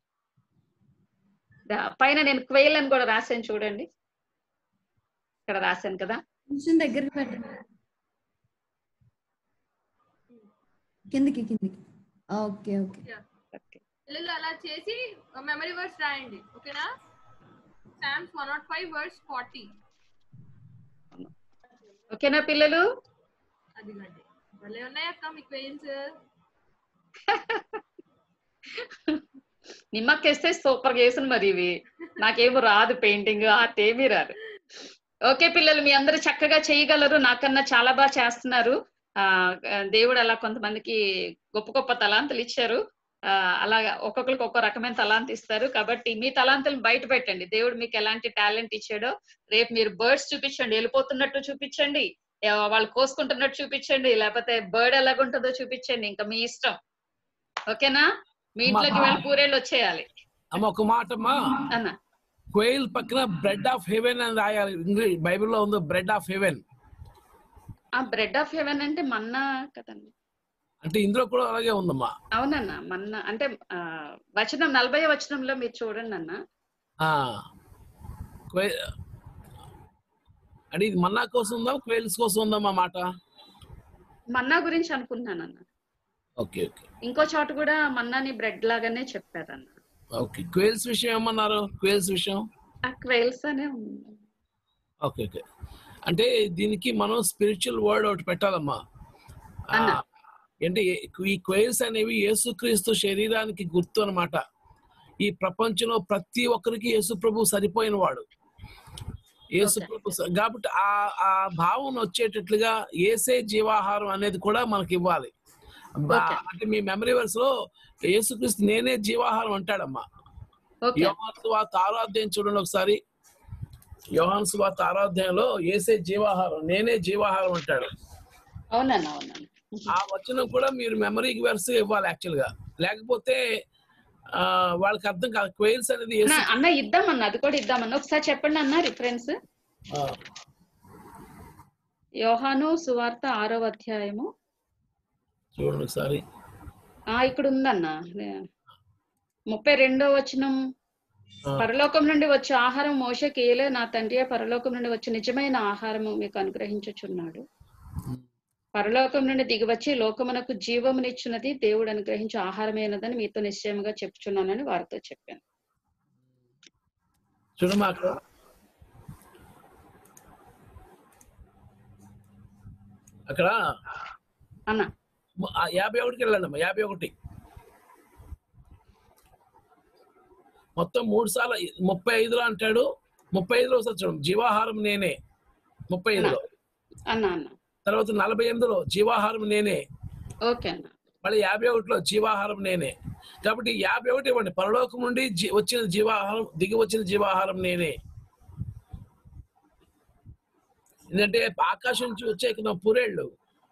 పైన నేను క్వెయిల్ అని కూడా రాశాను చూడండి, ఇక్కడ రాశాను కదా. కొంచెం దగ్గరికి పెట్టండి, కిందికి కిందికి. Okay okay. పిల్లలు అలా చేసి మెమరీ వర్డ్స్ రాయండి, ఓకేనా? Psalms 105 verse 40. ఓకేనా పిల్లలు? అదిగండి, భలే ఉన్నాయక్క మీ క్వెయిన్స్. నిమ్మకేస్తే సూపర్ చేసిన మరి ఇవి. నాకేమో రాదు పెయింటింగ్, ఆర్ట్ ఏమీ రాదు. ఓకే పిల్లలు, మీ అందరూ చక్కగా చేయగలరు, నాకన్నా చాలా బాగా చేస్తున్నారు. దేవుడు అలా కొంతమందికి గొప్ప గొప్ప తలాంతులు ఇచ్చారు. అలాగా ఒక్కొక్కరికి ఒక్కో రకమైన తలాంత ఇస్తారు. కాబట్టి మీ తలాంతులను బయట పెట్టండి. దేవుడు మీకు ఎలాంటి టాలెంట్ ఇచ్చాడో రేపు మీరు బర్డ్స్ చూపించండి, వెళ్ళిపోతున్నట్టు చూపించండి, వాళ్ళు కోసుకుంటున్నట్టు చూపించండి, లేకపోతే బర్డ్ ఎలాగుంటుందో చూపించండి, ఇంకా మీ ఇష్టం. ఓకేనా? మీ ఇంట్లోకి వెళ్ళి పూరేళ్ళు వచ్చేయాలి. అమ్మ ఒక మాట అమ్మా, అన్న క్వెయిల్ పక్కన బ్రెడ్ ఆఫ్ హెవెన్ అని రాయాలి. ఇంగ్లీష్ బైబిల్లో ఉంది బ్రెడ్ ఆఫ్ హెవెన్. ఆ బ్రెడ్ ఆఫ్ హెవెన్ అంటే మన్నా కదండి, అంటే ఇందులో కూడా అలాగే ఉందమ్మా. అవునన్న, మన్నా అంటే వచనం 40వ వచనంలో మీరు చూడండి అన్న. అంటే ఇది మన్నా కోసం ఉందా, క్వెయిల్స్ కోసం ఉందమ్మా మాట? మన్నా గురించి అనుకుంటున్నానన్న. Okay okay. ఇంకో చోట కూడా మన్నాని బ్రెడ్ లాగానే చెప్పారన్న. ఓకే, క్వెయిల్స్ విషయం ఏమన్నారు? క్వెయిల్స్ విషయం క్వెయిల్స్ అనే ఉంది. Okay okay. అంటే దీనికి మనం స్పిరిచువల్ వర్డ్ ఒకటి పెట్టాలమ్మా. అంటే ఈ క్వెయిల్స్ అనేవి యేసుక్రీస్తు శరీరానికి గుర్తు అన్నమాట. ఈ ప్రపంచంలో ప్రతి ఒక్కరికి యేసు ప్రభు సరిపోయిన వాడు, యేసు ప్రభు. కాబట్టి ఆ భావం వచ్చేటట్లుగా యేసే జీవాహారం అనేది కూడా మనకి ఇవ్వాలి. అంటే మీ మెమరీ వర్స్ లో యేసుక్రీస్తు నేనే జీవాహారం అంటాడమ్మా. యోహాను సువార్త 6వ అధ్యాయం చూడండి ఒకసారి. యోహాను సువార్త 6వ అధ్యాయంలో యేసే జీవాహారం, నేనే జీవాహారం అంటాడు. అవునన్నా అవునన్నా. ఆ వచనం కూడా మీరు మెమరీకి వర్స్ ఇవ్వాలి యాక్చువల్ గా, లేకపోతే వాళ్ళకి అర్థం కాదు. క్వెయిల్స్ అనేది అన్న ఇద్దామన్నా, అది కూడా ఇద్దామన్నా. ఒకసారి చెప్పండి అన్న రిఫరెన్స్. యోహాను సువార్త 6వ అధ్యాయము చూడండి ఒకసారి. ఇక్కడ ఉందన్న 32వ వచనం. పరలోకం నుండి వచ్చే ఆహారం మోషేకి ఇయ్యలే, నా తండ్రి పరలోకం నుండి వచ్చే నిజమైన ఆహారము మీకు అనుగ్రహించుచున్నాడు. పరలోకం నుండి దిగివచ్చి లోకమునకు జీవమునిచ్చున్నది దేవుడు అనుగ్రహించే ఆహారమైనదని మీతో నిశ్చయముగా చెప్పుచున్నానని వారితో చెప్పాను. చూడమ్మా, అక్కడ అన్న 51కి వెళ్ళండి అమ్మా. 51 మొత్తం 3 సార్లు 35లో అంటాడు. 35లో వస్తుంది చూడండి, జీవాహారం నేనే 35లో. అన్న అన్న తర్వాత 48లో జీవాహారం నేనే. ఓకే అన్న. మళ్ళీ 51లో జీవాహారం నేనే. కాబట్టి 51 ఇవ్వండి. పరలోకం నుండి వచ్చిన జీవాహారం, దిగి వచ్చిన జీవాహారం నేనే. ఎందుకంటే ఆకాశం నుంచి వచ్చే పురేళ్ళు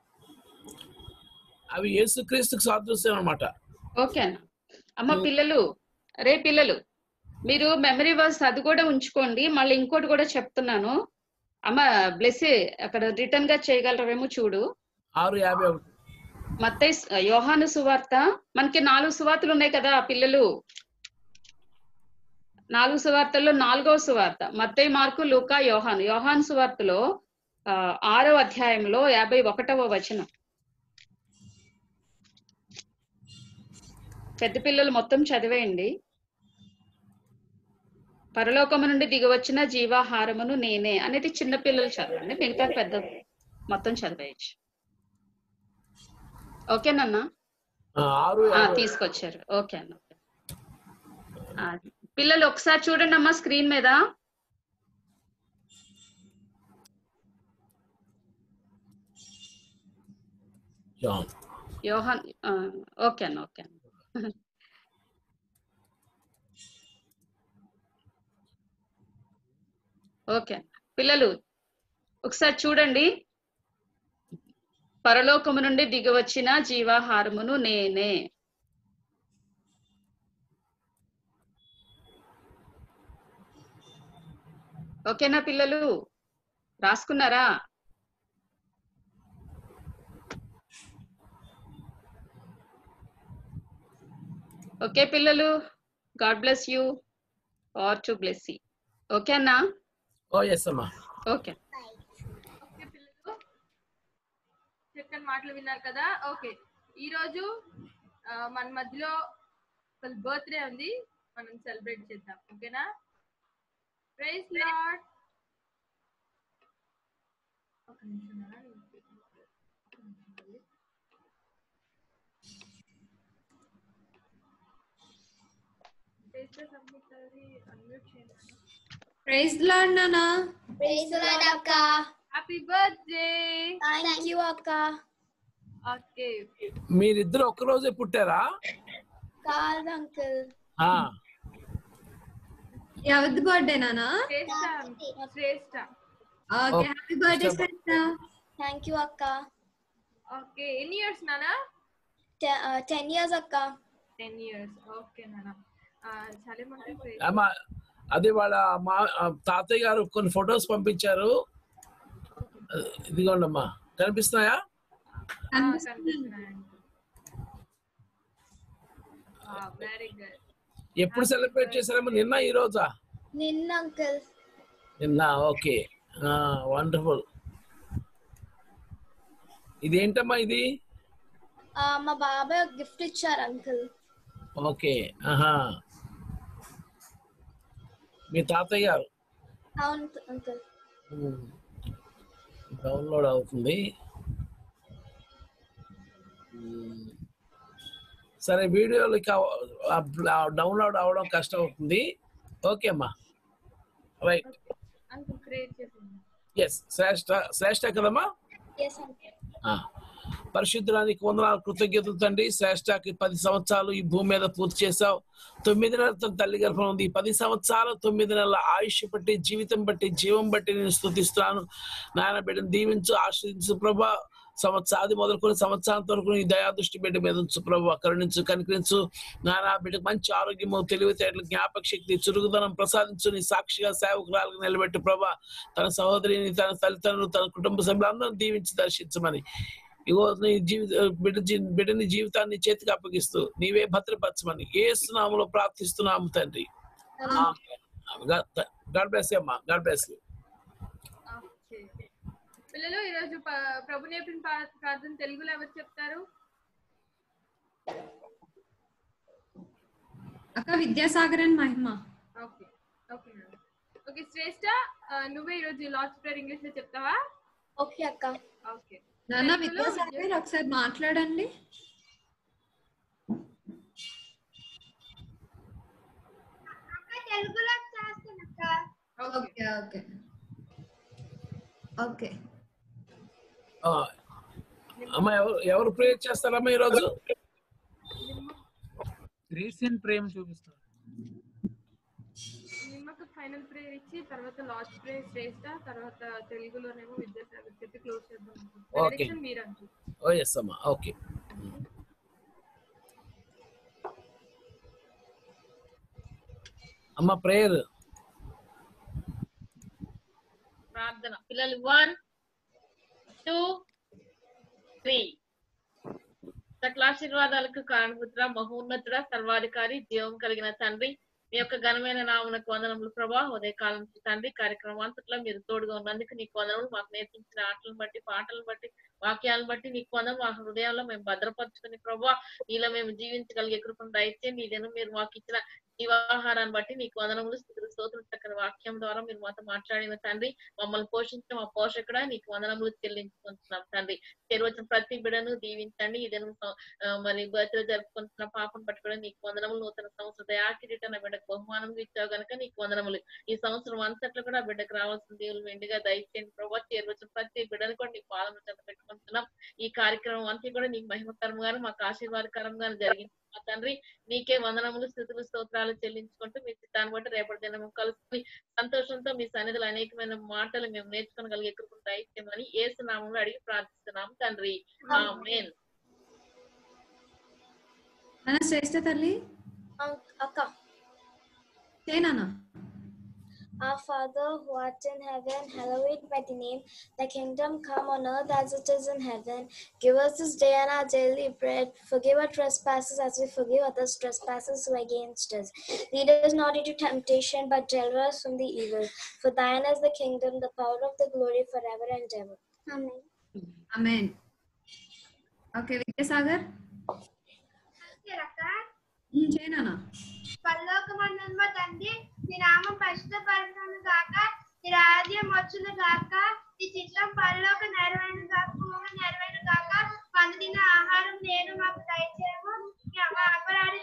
అవి యేసుక్రీస్తుకు సాదృశ్యం అన్నమాట. ఓకే అన్న. అమ్మ పిల్లలు, పిల్లలు మీరు మెమరీ వర్స్ అది కూడా ఉంచుకోండి. మళ్ళీ ఇంకోటి కూడా చెప్తున్నాను. అమ్మ బ్లెస్ అక్కడ రిటర్న్ గా చేయగలరేమో చూడు. 6:51 మత్తయి యోహాను సువార్త. మనకి 4 సువార్తలు ఉన్నాయి కదా పిల్లలు. 4 సువార్తల్లో 4వ సువార్త మత్తయి, మార్కు, లూకా, యోహాను. యోహాను సువార్తలో 6వ అధ్యాయంలో 51వ వచనం. పెద్ద పిల్లలు మొత్తం చదివేయండి. పరలోకము నుండి దిగవచ్చిన జీవాహారమును నేనే అనేది చిన్న పిల్లలు చదవండి, మిగతా పెద్ద మొత్తం చదివేయచ్చు. ఓకేనన్నా? తీసుకొచ్చారు. ఓకే అన్న. పిల్లలు ఒకసారి చూడండి అమ్మా స్క్రీన్ మీద. యోహాన్. ఓకే అన్న. ఓకే అన్న. ఓకే పిల్లలు ఒకసారి చూడండి. పరలోకము నుండి దిగవచ్చిన జీవాహారమును నేనే. ఓకేనా పిల్లలు? రాసుకున్నారా? ఓకే పిల్లలు, God bless you or to bless you. Okay అన్నా? yes అమ్మా. ఓకే పిల్లలు చక్కని మాటలు విన్నారు కదా. ఓకే, ఈ రోజు మన మధ్యలో బర్త్డే ఉంది, మనం సెలబ్రేట్ చేద్దాం. ఓకేనా? Praise Lord. ఒక నిమిషం. ప్రైజ్ లార్డ్ నానా. ప్రైజ్ లార్డ్ అక్క. Happy birthday. థాంక్ యూ అక్క. ఓకే, మీరిద్దరు ఒక్క రోజే పుట్టారా? కాదు అంకుల్. ఎవరిది బర్త్డే నానా? Shreshta. Okay, happy birthday Shreshta. Thank you అక్క. ఓకే, ఎన్ని ఇయర్స్ నానా? 10 years అక్క. 10 years. ఓకే నానా. అమ్మా అది వాళ్ళ తాతయ్య గారు కొన్ని ఫొటోస్ పంపించారు. ఇదిగోండి అమ్మా, కనిపిస్తున్నాయా? Very good. ఎప్పుడు సెలబ్రేట్ చేశారమ్మా? నిన్న ఈ రోజా? నిన్న అంకుల్. నిన్న. Okay, wonderful. ఇదేంటమ్మా ఇది? మా బాబాయ్ గిఫ్ట్ ఇచ్చారు అంకుల్. ఓకే, మీ తాతయ్య గారు? అవును అంకుల్. డౌన్లోడ్ అవుతుంది. సరే, వీడియోలు డౌన్లోడ్ అవడం కష్టం అవుతుంది. ఓకే అమ్మా, రైట్. ఎస్, శ్రేష్ట కదమ్మా? పరిశుద్ధానికి వందనాలు, కృతజ్ఞతలు తండ్రి. శ్రేష్టకి 10 సంవత్సరాలు ఈ భూమి మీద పూర్తి చేసావు. 9 నెలల తల్లి గర్భం ఉంది. 10 సంవత్సరాలు 9 నెలల ఆయుష్ బట్టి, జీవితం బట్టి, జీవం బట్టి నేను స్తుతిస్తున్నాను. నాయన బిడ్డను దీవించు, ఆశ్రయించు ప్రభా. సంవత్సరాది మొదలుకొని సంవత్సరాంత వరకు నీ దయాదృష్టి బిడ్డ మీద ఉంచు ప్రభా. కరుణించు, కనికరించు నాయన. బిడ్డకు మంచి ఆరోగ్యము, తెలివితేటలు, జ్ఞాపక శక్తి, చురుకుదనం ప్రసాదించు. నీ సాక్షిగా సేవకురాలుగా నిలబెట్టు ప్రభా. తన సహోదరిని, తన తల్లిదండ్రులు, తన కుటుంబ సభ్యులందరూ దీవించి దర్శించమని ఇగో నీ బిడ్డని జీవితాన్ని చేతికి అప్పగిస్తూ నీవే భద్రపరచమని యేసు నామములో ప్రార్థిస్తున్నాము తండ్రి. గాడ్ బ్లెస్ యు అమ్మా. God bless you. పిల్లలు ఈరోజు ప్రభు నేర్పిన ప్రార్థన తెలుగులో ఎవరు చెప్తారు? అక్క Vidyasagaran Mahima. Okay okay madam. Okay Shreshta, నువ్వే ఈరోజు లార్డ్స్ ప్రేయర్ ఇంగ్లీష్ లో చెప్తావా? ఓకే అక్క. ఓకే. నాన్న విద్యాసాగర్ ఒకసారి మాట్లాడండి. తెలుగులో చేస్తానక్క. Okay okay okay. అమ్మ ఎవరు ప్రేయర్ చేస్తారమ్మా ఈరోజు? గ్రేస్ అండ్ ప్రేమ చూపిస్తారు. నిమ్మకు ఫైనల్ ప్రేయర్ ఇచ్చి తర్వాత లాస్ట్ ప్రేయర్ శ్రేష్ట, తర్వాత తెలుగులోనేమో విద్యాసాగర్ చెప్పి క్లోజ్ చేద్దాం. ఓకే. మీరు అంటూ. ఓ ఎస్ అమ్మా. ఓకే. అమ్మ ప్రేయర్ ప్రార్థన. పిల్లలు 1 2 3. సకల ఆశీర్వాదాలకు కారణపుత్ర, మహోన్నతుడ, సర్వాధికారి, జీవం కలిగిన తండ్రి, మీ యొక్క ఘనమైన నామమునకు వందనములు ప్రభా. ఉదయకాలం తండ్రి కార్యక్రమం అంతట్లో మీరు తోడుగా ఉన్నందుకు నీకు వందనములు. మాకు నేర్పించిన ఆటలను బట్టి, పాటలను బట్టి, వాక్యాలను బట్టి నీకు వందనం. మా హృదయాల్లో మేము భద్రపరుచుకుని ప్రభా నీలో మేము జీవించగలిగే కృపను దయచేయండి. ఇదేను మీరు మాకు ఇచ్చిన జీవాహారాన్ని బట్టి నీకు వందనములు, స్తుతులు, స్తోత్రం. చక్కని వాక్యం ద్వారా మీరు మాతో మాట్లాడిన తండ్రి, మమ్మల్ని పోషించిన మా పోషకుడ నీకు వందనములు చెల్లించుకుంటున్నాం తండ్రి. చేరువచ్చిన ప్రతి బిడను దీవించండి. ఇదేను మరి బర్త్డే జరుపుకుంటున్న పాపను బట్టి కూడా నీకు వందనములు. నూతన సంవత్సర దయాకిరీటన బిడ్డకు బహుమానం ఇచ్చావు కనుక నీకు వందనములు. ఈ సంవత్సరం అంతట్లో కూడా బిడ్డకు రావాల్సిన దేవులు వెండిగా దయచేయండి ప్రభావ. చేరువచ్చిన ప్రతి బిడ్డను కూడా నీకు పాలన చెంత పెట్టుకుంటున్నాం. ఈ కార్యక్రమం అంతా కూడా నీకు మహిమకరంగాను మాకు ఆశీర్వాదకరంగాను జరిగింది మా తండ్రి. నీకే వందనములు, స్థుతులు, స్తోత్రాలు చెల్లించుకుంటూ మీ చిత్తాన్ని బట్టి రేపటి దినము కలుసుకుని సంతోషంతో మీ సన్నిధిలో అనేకమైన మాటలు మేము నేర్చుకోగలిగే కృపను దయచేయమని యేసు నామములో అడిగి ప్రార్థిస్తున్నాం తండ్రి. ఆమేన్. శ్రేష్ఠ తల్లి అక్క. తేనా. Our Father who art in heaven, hallowed be thy name. Thy kingdom come on earth as it is in heaven. Give us this day our daily bread. Forgive our trespasses as we forgive others trespasses who against us. Lead us not into temptation, but deliver us from the evil. For thine is the kingdom, the power of the glory forever and ever. Amen. Amen. Okay, Vidyasagar. చేయనా. పరలోకమందున్న తండ్రి, నీ నామం పరిశుద్ధపరచును గాక, నీ రాజ్యం వచ్చును గాక, నీ చిత్తం పరలోక నెరవేరును గాక, భూమి నెరవేరును గాక. పందిన ఆహారం నేను మాకు దయచేయము. మా అపరాధి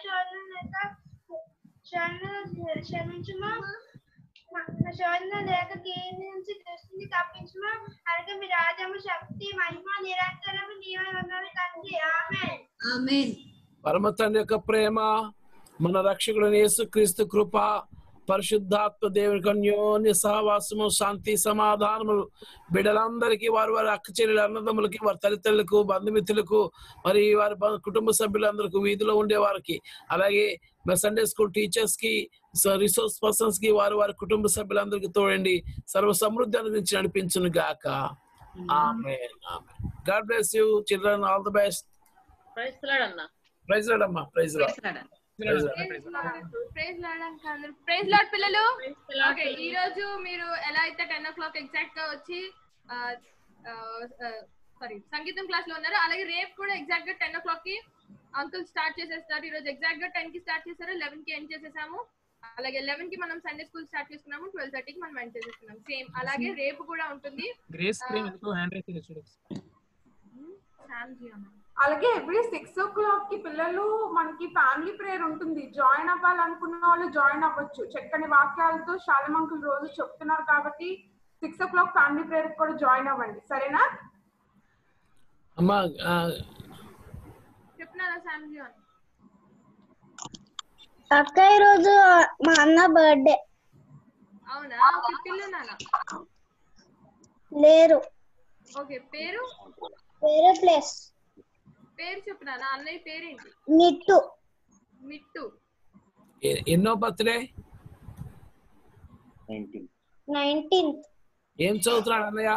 క్షమించుము. శోధన లేక కీడు నుంచి దృష్టిని తప్పించుము. అలాగే మీ రాజ్యము, శక్తి, మహిమ నిరంతరము నీవై ఉన్నవి తండ్రి. ఆమేన్. ఆమేన్. పరమ తండ్రి యొక్క ప్రేమ, మన రక్షకుడైన యేసుక్రీస్తు కృప, పరిశుద్ధాత్మ దేవుని అన్యోన్య సహవాసము, శాంతి, సమాధానములు బిడ్డలందరికీ, వారి వారి అక్క చెల్లెల అన్నదమ్ములకి, వారి తల్లిదండ్రులకు, బంధుమిత్రులకు, మరి వారి కుటుంబ సభ్యులందరికీ, వీధిలో ఉండే వారికి, అలాగే సండే స్కూల్ టీచర్స్ కి, రిసోర్స్ పర్సన్స్ కి, వారి వారి కుటుంబ సభ్యులందరికీ తోడండి, సర్వ సమృద్ధి అనుగ్రహించి నడిపించును గాక. ఆమేన్. ఆమేన్. God bless you children. All the best. Praise Lord అన్న. ప్రైజ్ లార్డ్ అమ్మా. Praise Lord. ప్రైజ్ లార్డ్ పిల్లలు. ఓకే, ఈ రోజు మీరు ఎలా అయితే 10 o'clock ఎగ్జాక్ట్ గా వచ్చి సంగీతం క్లాస్ లో ఉన్నారు, అలాగే రేపు కూడా ఎగ్జాక్ట్ గా 10 o'clock కి అంకుల్ స్టార్ట్ చేసేస్తారు. ఈ రోజు ఎగ్జాక్ట్ గా 10 కి స్టార్ట్ చేశారు, 11 కి ఎండ్ చేసేసాము. అలాగే 11 కి మనం సండే స్కూల్ స్టార్ట్ చేసుకున్నాము, 12:30 కి మనం ఎండ్ చేసేస్తున్నాం. సేమ్ అలాగే రేపు కూడా ఉంటుంది. గ్రేస్ ప్రేమ ఎందుకు హ్యాండ్ రైస్ చేస్తున్నారు? అలాగే ఎవ్రీ 6 o'clock కి పిల్లలు మనకి ఫ్యామిలీ ప్రేయర్ ఉంటుంది. జాయిన్ అవ్వాలనుకున్న వాళ్ళు జాయిన్ అవ్వచ్చు. చక్కని వాక్యాలతో శాలం అంకుల్ రోజు చెప్తున్నారు కాబట్టి 6 o'clock ఫ్యామిలీ ప్రేయర్ కూడా జాయిన్ అవ్వండి. సరేనా అమ్మా? చెప్తున్నారా శాంజీ? అక్క, ఈ రోజు మా అన్న బర్త్డే. అవునా? పిల్లలు లేరు. ఓకే, పేరు వేరే ప్లేస్. పేరు చెప్పునా? అన్నయ్య పేరేంటి? మిట్టు. మిట్టు. ఎన్నో బర్త్డే? 19th. ఏం చదువుతున్నాడు అన్నయ్య?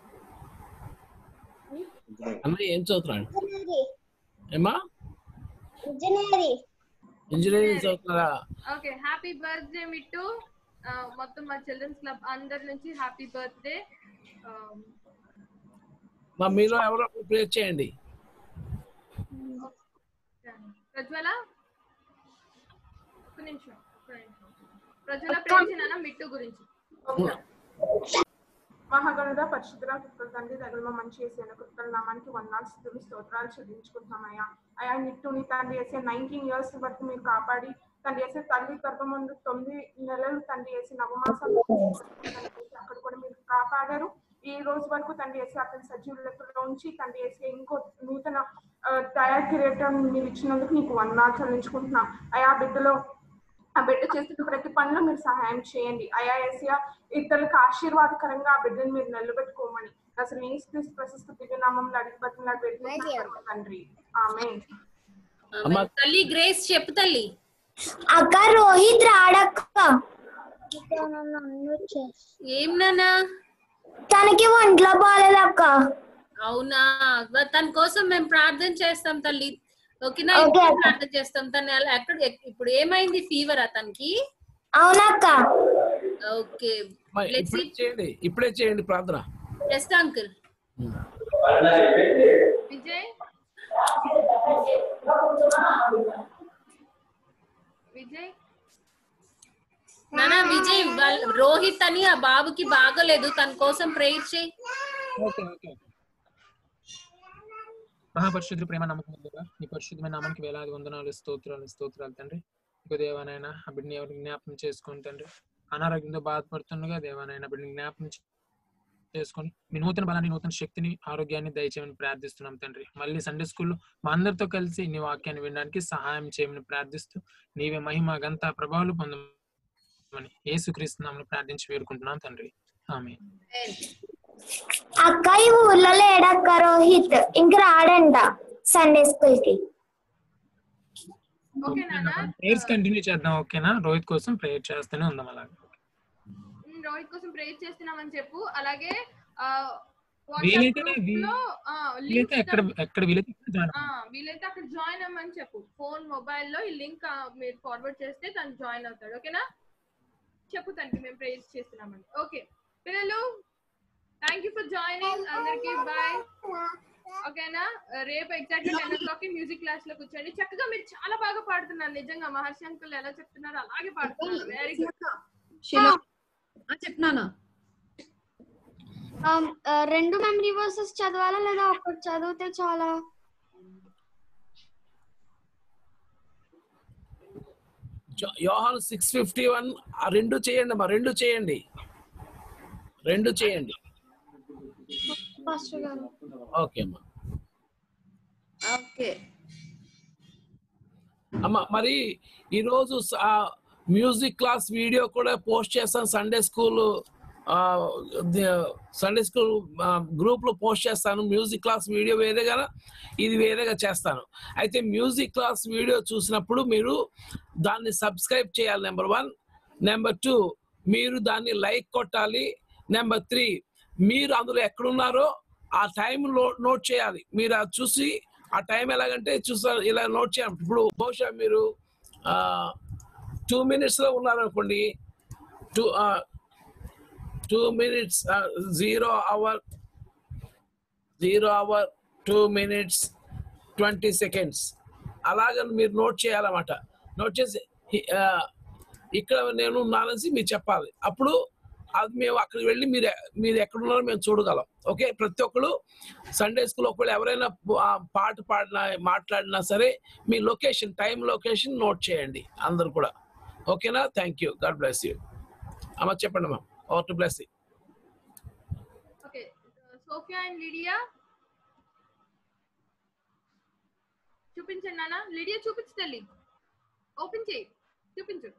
అన్నయ్య ఏం చదువుతున్నాడు? ఏమా? ఇంజనీరింగ్ చదువుతున్నారా? Okay, happy birthday Mittu. మొత్తం మా చిల్డ్రన్స్ క్లబ్ అందరి నుంచి హ్యాపీ బర్త్డే. మా మీలో ఎవరో ప్రే చేయండి. ప్రజ్వల, ఒక నిమిషం. ప్రజ్వల ప్రే చేయాలా మిట్టు గురించి? మహాగణుడ పరిశుద్ధుల కృపల తండ్రి దగ్గర మా మంచి వేసే కృపల నామానికి వందనాలు స్తుతులు స్తోత్రాలు చెల్లించుకుంటున్నామయ్యా. అయ్యా నిట్టు తండ్రి వేసే 19 years వరకు మీరు కాపాడి తండ్రి వేసే తల్లి గర్భమందు 9 నెలలు తండ్రి వేసి నవమాసాలు అక్కడ కూడా మీరు కాపాడారు. ఈ రోజు వరకు తండ్రి వేసి అతని సజీవుల లెక్కలో ఉంచి తండ్రి వేసి ఇంకో నూతన తయారు కిరీటం మీరు ఇచ్చినందుకు నీకు వందనాలు చెల్లించుకుంటున్నాం. అయా బిడ్డలో ఆ బిడ్డ చేస్తున్న ప్రతి పనిలో మీరు సహాయం చేయండి. అయా ఏసియా ఇతరులకు ఆశీర్వాదకరంగా ఆ బిడ్డను మీరు నిలబెట్టుకోమని అసలు యేసుక్రీస్తు ప్రశస్త దివ్యనామంలో అడిగి బతిమలాడి పెట్టుకుంటున్నాం తండ్రి. ఆమేన్. తల్లి గ్రేస్ చెప్పు తల్లి. అక్క రోహిత్ రాడక్క. ఏం నానా? తనకి ఒంట్లో బాగాలేదు అక్క. అవునా? తన కోసం మేము ప్రార్థన చేస్తాం తల్లి. ఓకేనా? ప్రార్థన చేస్తాం. తను ఎక్కడ ఇప్పుడు ఏమైంది? ఫీవర్ తనకి? అవునక్క. ఓకే ఇప్పుడే చేయండి ప్రార్థన. Yes uncle. విజయ్ విజయ్ నానా విజయ్ రోహిత్ అని ఆ బాబుకి బాగోలేదు, తన కోసం ప్రేయర్ చేయి. Okay okay. మహాపరిశుద్ధ ప్రేమ నమ్మకం నీ పరిశుద్ధమైన నామానికి వేలాది వందనాలు స్తోత్రాలు తండ్రి. ఇక దేవానైనా ఆ బిడ్డని ఎవరికి జ్ఞాపకం చేసుకుని తండ్రి, అనారోగ్యంతో బాధపడుతుండగా దేవానైనా బిడ్డని జ్ఞాపకం చేసుకొని మీ నూతన బలాన్ని, నూతన శక్తిని, ఆరోగ్యాన్ని దయచేయమని ప్రార్థిస్తున్నాం తండ్రి. మళ్ళీ సండే స్కూల్లో మా అందరితో కలిసి నీ వాక్యాన్ని వినడానికి సహాయం చేయమని ప్రార్థిస్తూ నీవే మహిమ గంత ప్రభావాలు పొందమని యేసుక్రీస్తు నామములో ప్రార్థించి వేడుకుంటున్నాం తండ్రి. ఆమేన్. అక్క ఈ ఊర్లో లేడక్క రోహిత్, ఇంక రాడంట సండే స్కూల్ కి. ప్రేయర్స్ కంటిన్యూ చేద్దాం ఓకేనా? రోహిత్ కోసం ప్రేయర్ చేస్తూనే ఉందాం. అలాగే రోహిత్ కోసం ప్రేయర్ చేస్తున్నామని చెప్పు. అలాగే వీలైతే అక్కడ జాయిన్ అవ్వమని చెప్పు. ఫోన్ మొబైల్లో ఈ లింక్ మీరు ఫార్వర్డ్ చేస్తే తను జాయిన్ అవుతాడు. ఓకేనా? చెప్పు తనకి మేము ప్రేయర్స్ చేస్తున్నామని. ఓకే పిల్లలు, థ్యాంక్ యూ ఫర్ జాయినింగ్. అందరికి బాయ్. ఓకేనా? రేపు ఎగ్జాక్ట్లీ 10 o'clock మ్యూజిక్ క్లాస్ లో కూర్చోండి. చక్కగా మీరు చాలా బాగా పాడుతున్నారు. నిజంగా మహర్షి అంకుల్ ఎలా చెప్తున్నారో అలాగే పాడుతున్నారు. Very good. చెప్తున్నాను. 2 మెమరీ వర్సెస్ చదవాలా లేదా ఒకటి చదివితే చాలా? యోహాను 6:51 రెండు చేయండి అమ్మా. రెండు చేయండి. ఓకే అమ్మా. ఓకే అమ్మా, మరి ఈరోజు మ్యూజిక్ క్లాస్ వీడియో కూడా పోస్ట్ చేస్తాను. సండే స్కూల్ గ్రూప్ లో పోస్ట్ చేస్తాను. మ్యూజిక్ క్లాస్ వీడియో వేరేగా, ఇది వేరేగా చేస్తాను. అయితే మ్యూజిక్ క్లాస్ వీడియో చూసినప్పుడు మీరు దాన్ని సబ్స్క్రైబ్ చేయాలి. నెంబర్ 1. నెంబర్ 2, మీరు దాన్ని లైక్ కొట్టాలి. నెంబర్ 3, మీరు అందులో ఎక్కడున్నారో ఆ టైం నోట్ చేయాలి. మీరు అది చూసి ఆ టైం ఎలాగంటే చూస్తారు, ఇలా నోట్ చేయాలి. ఇప్పుడు బహుశా మీరు 2 minutes లో ఉన్నారనుకోండి, 2 minutes 0 hour 2 minutes 20 seconds అలాగని మీరు నోట్ చేయాలన్నమాట. నోట్ చేసి ఇక్కడ నేను ఉన్నానని మీరు చెప్పాలి. అప్పుడు అది మేము అక్కడికి వెళ్ళి మీరు ఎక్కడున్నారో మేము చూడగలం. ఓకే? ప్రతి ఒక్కరు సండే స్కూల్ ఒకవేళ ఎవరైనా పాట పాడినా మాట్లాడినా సరే మీ లొకేషన్, టైం లొకేషన్ నోట్ చేయండి అందరు కూడా. ఓకేనా? Thank you. God bless you. అమ్మ చెప్పండి అమ్మా. Over to bless you. Okay Sophia and Lydia చూపించండి నాన్న. లిడియా చూపించు తల్లి. ఓపెన్ చేయి, చూపించు.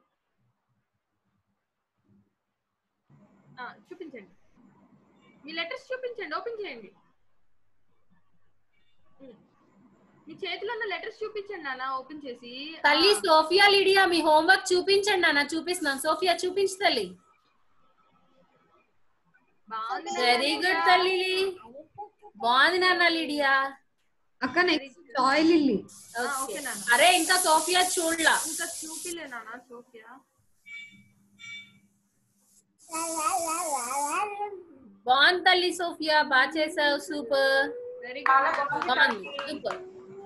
చూపించండి. మీ లెటర్స్ చూపించండి. ఓపెన్ చేయండి. మీ చేతిలో ఉన్న లెటర్స్ చూపించండి నాన్న ఓపెన్ చేసి. తల్లి సోఫియా, లిడియా మీ హోంవర్క్ చూపించండి నాన్న. చూపిస్తున్నాను. సోఫియా చూపించు తల్లి. వెరీ గుడ్ తల్లి. బాగుంది నాన్న లిడియా. అక్క నెక్స్ట్ జాయ్ లిల్లీ. అరే ఇంకా సోఫియా చూడలా. ఇంకా చూపిలే నాన్న సోఫియా. బాగుంది తల్లి సోఫియా, బాగా చేసావు. సూపర్. వెరీ బాగుంది. సూపర్.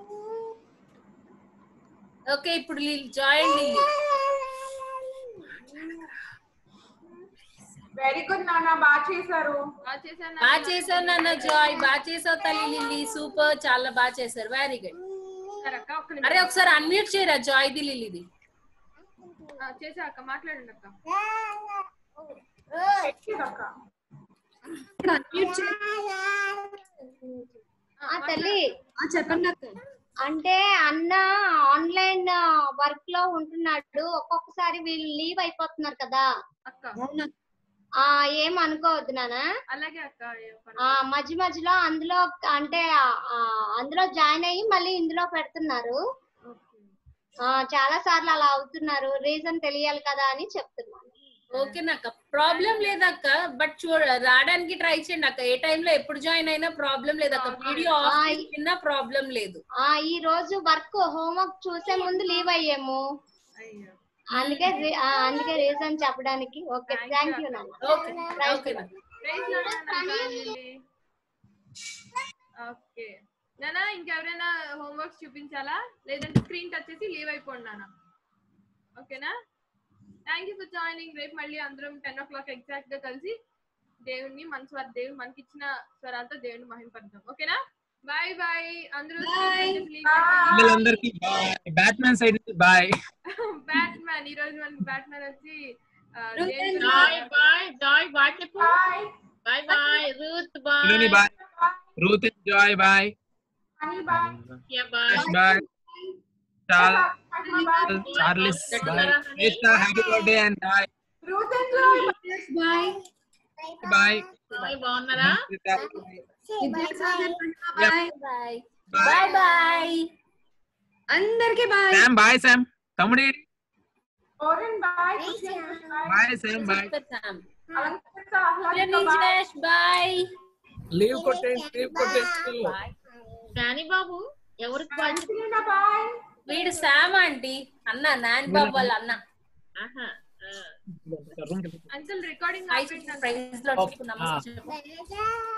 ఓకే ఇప్పుడు జాయిన్ లిల్లీ. వెరీ గుడ్ నాన్న, బాగా చేశారు. బాగా చేసావు నాన్న జాయ్, బాగా చేసావు తల్లి లిల్లీ, సూపర్, చాలా బాగా చేశారు, వెరీ గుడ్. అరే ఒకసారి అన్మ్యూట్ చేయరా జాయ్ ది లిల్లీది. చేసా అక్క, మాట్లాడండి అక్క. తల్లి చెప్పండి అక్క. అంటే అన్న ఆన్లైన్ వర్క్ లో ఉంటున్నాడు, ఒక్కొక్కసారి వీళ్ళు లీవ్ అయిపోతున్నారు కదా అక్క. ఏం అనుకోవద్దు నాన్న. అలాగే అక్క. మధ్య మధ్యలో అందులో అంటే అందులో జాయిన్ అయ్యి మళ్ళీ ఇందులో పెడుతున్నారు. చాలా సార్లు అలా అవుతున్నారు, రీజన్ తెలియాలి కదా అని చెప్తున్నాను. ఓకేనక్క, ప్రాబ్లం లేదక్క, బట్ రావడానికి ట్రై చేయండి అక్క. ఏ టైంలో ఎప్పుడు జాయిన్ అయినా ప్రాబ్లం లేదక్క, వీడియో ఆఫ్ ప్రాబ్లం లేదు. ఈ రోజు వర్క్ హోంవర్క్ చూసే ముందు లీవ్ అయ్యాము, అందుకే రీజన్ చెప్పడానికి. ఓకే, థ్యాంక్ యూ నాన్న. ఓకే నానా, ఇంకెవరైనా హోంవర్క్స్ చూపించాలా, లేదంటే స్క్రీన్ టచ్ చేసి లీవ్ అయిపోండి నాన్న. ఓకేనా? Thank you for joining. రేపు మళ్ళీ అందరం 10 o'clock ఎగ్జాక్ట్ గా కలిసి దేవుడిని దేవుడు మనకి ఇచ్చిన స్వరాలతో దేవుడిని మహింపడదాం. ఓకేనా? బాయ్ బాయ్ అందరూ. పిల్లలందరికీ బ్యాట్‌మ్యాన్ సైడ్ నుంచి బాయ్. బ్యాట్‌మ్యాన్ ఈ రోజు మనకి బ్యాట్‌మ్యాన్ వచ్చి బాయ్ బాయ్ జాయ్ బాయ్ చెప్పు. Bye bye Ruth bye. Bye Ruth and Joy bye. Bye bye Charles bye. Happy birthday and bye. Bye bye bye. బాగున్నారా? Bye bye bye అందరికి bye. Sam bye. Sam తమ్ముడి bye Sam bye. Bye. Leave కొట్టేసి నాని బాబు ఎవరికి bye? వీడు Sam aunty అన్న, నాని బాబు వాళ్ళ అన్న. Uncle recording praise లో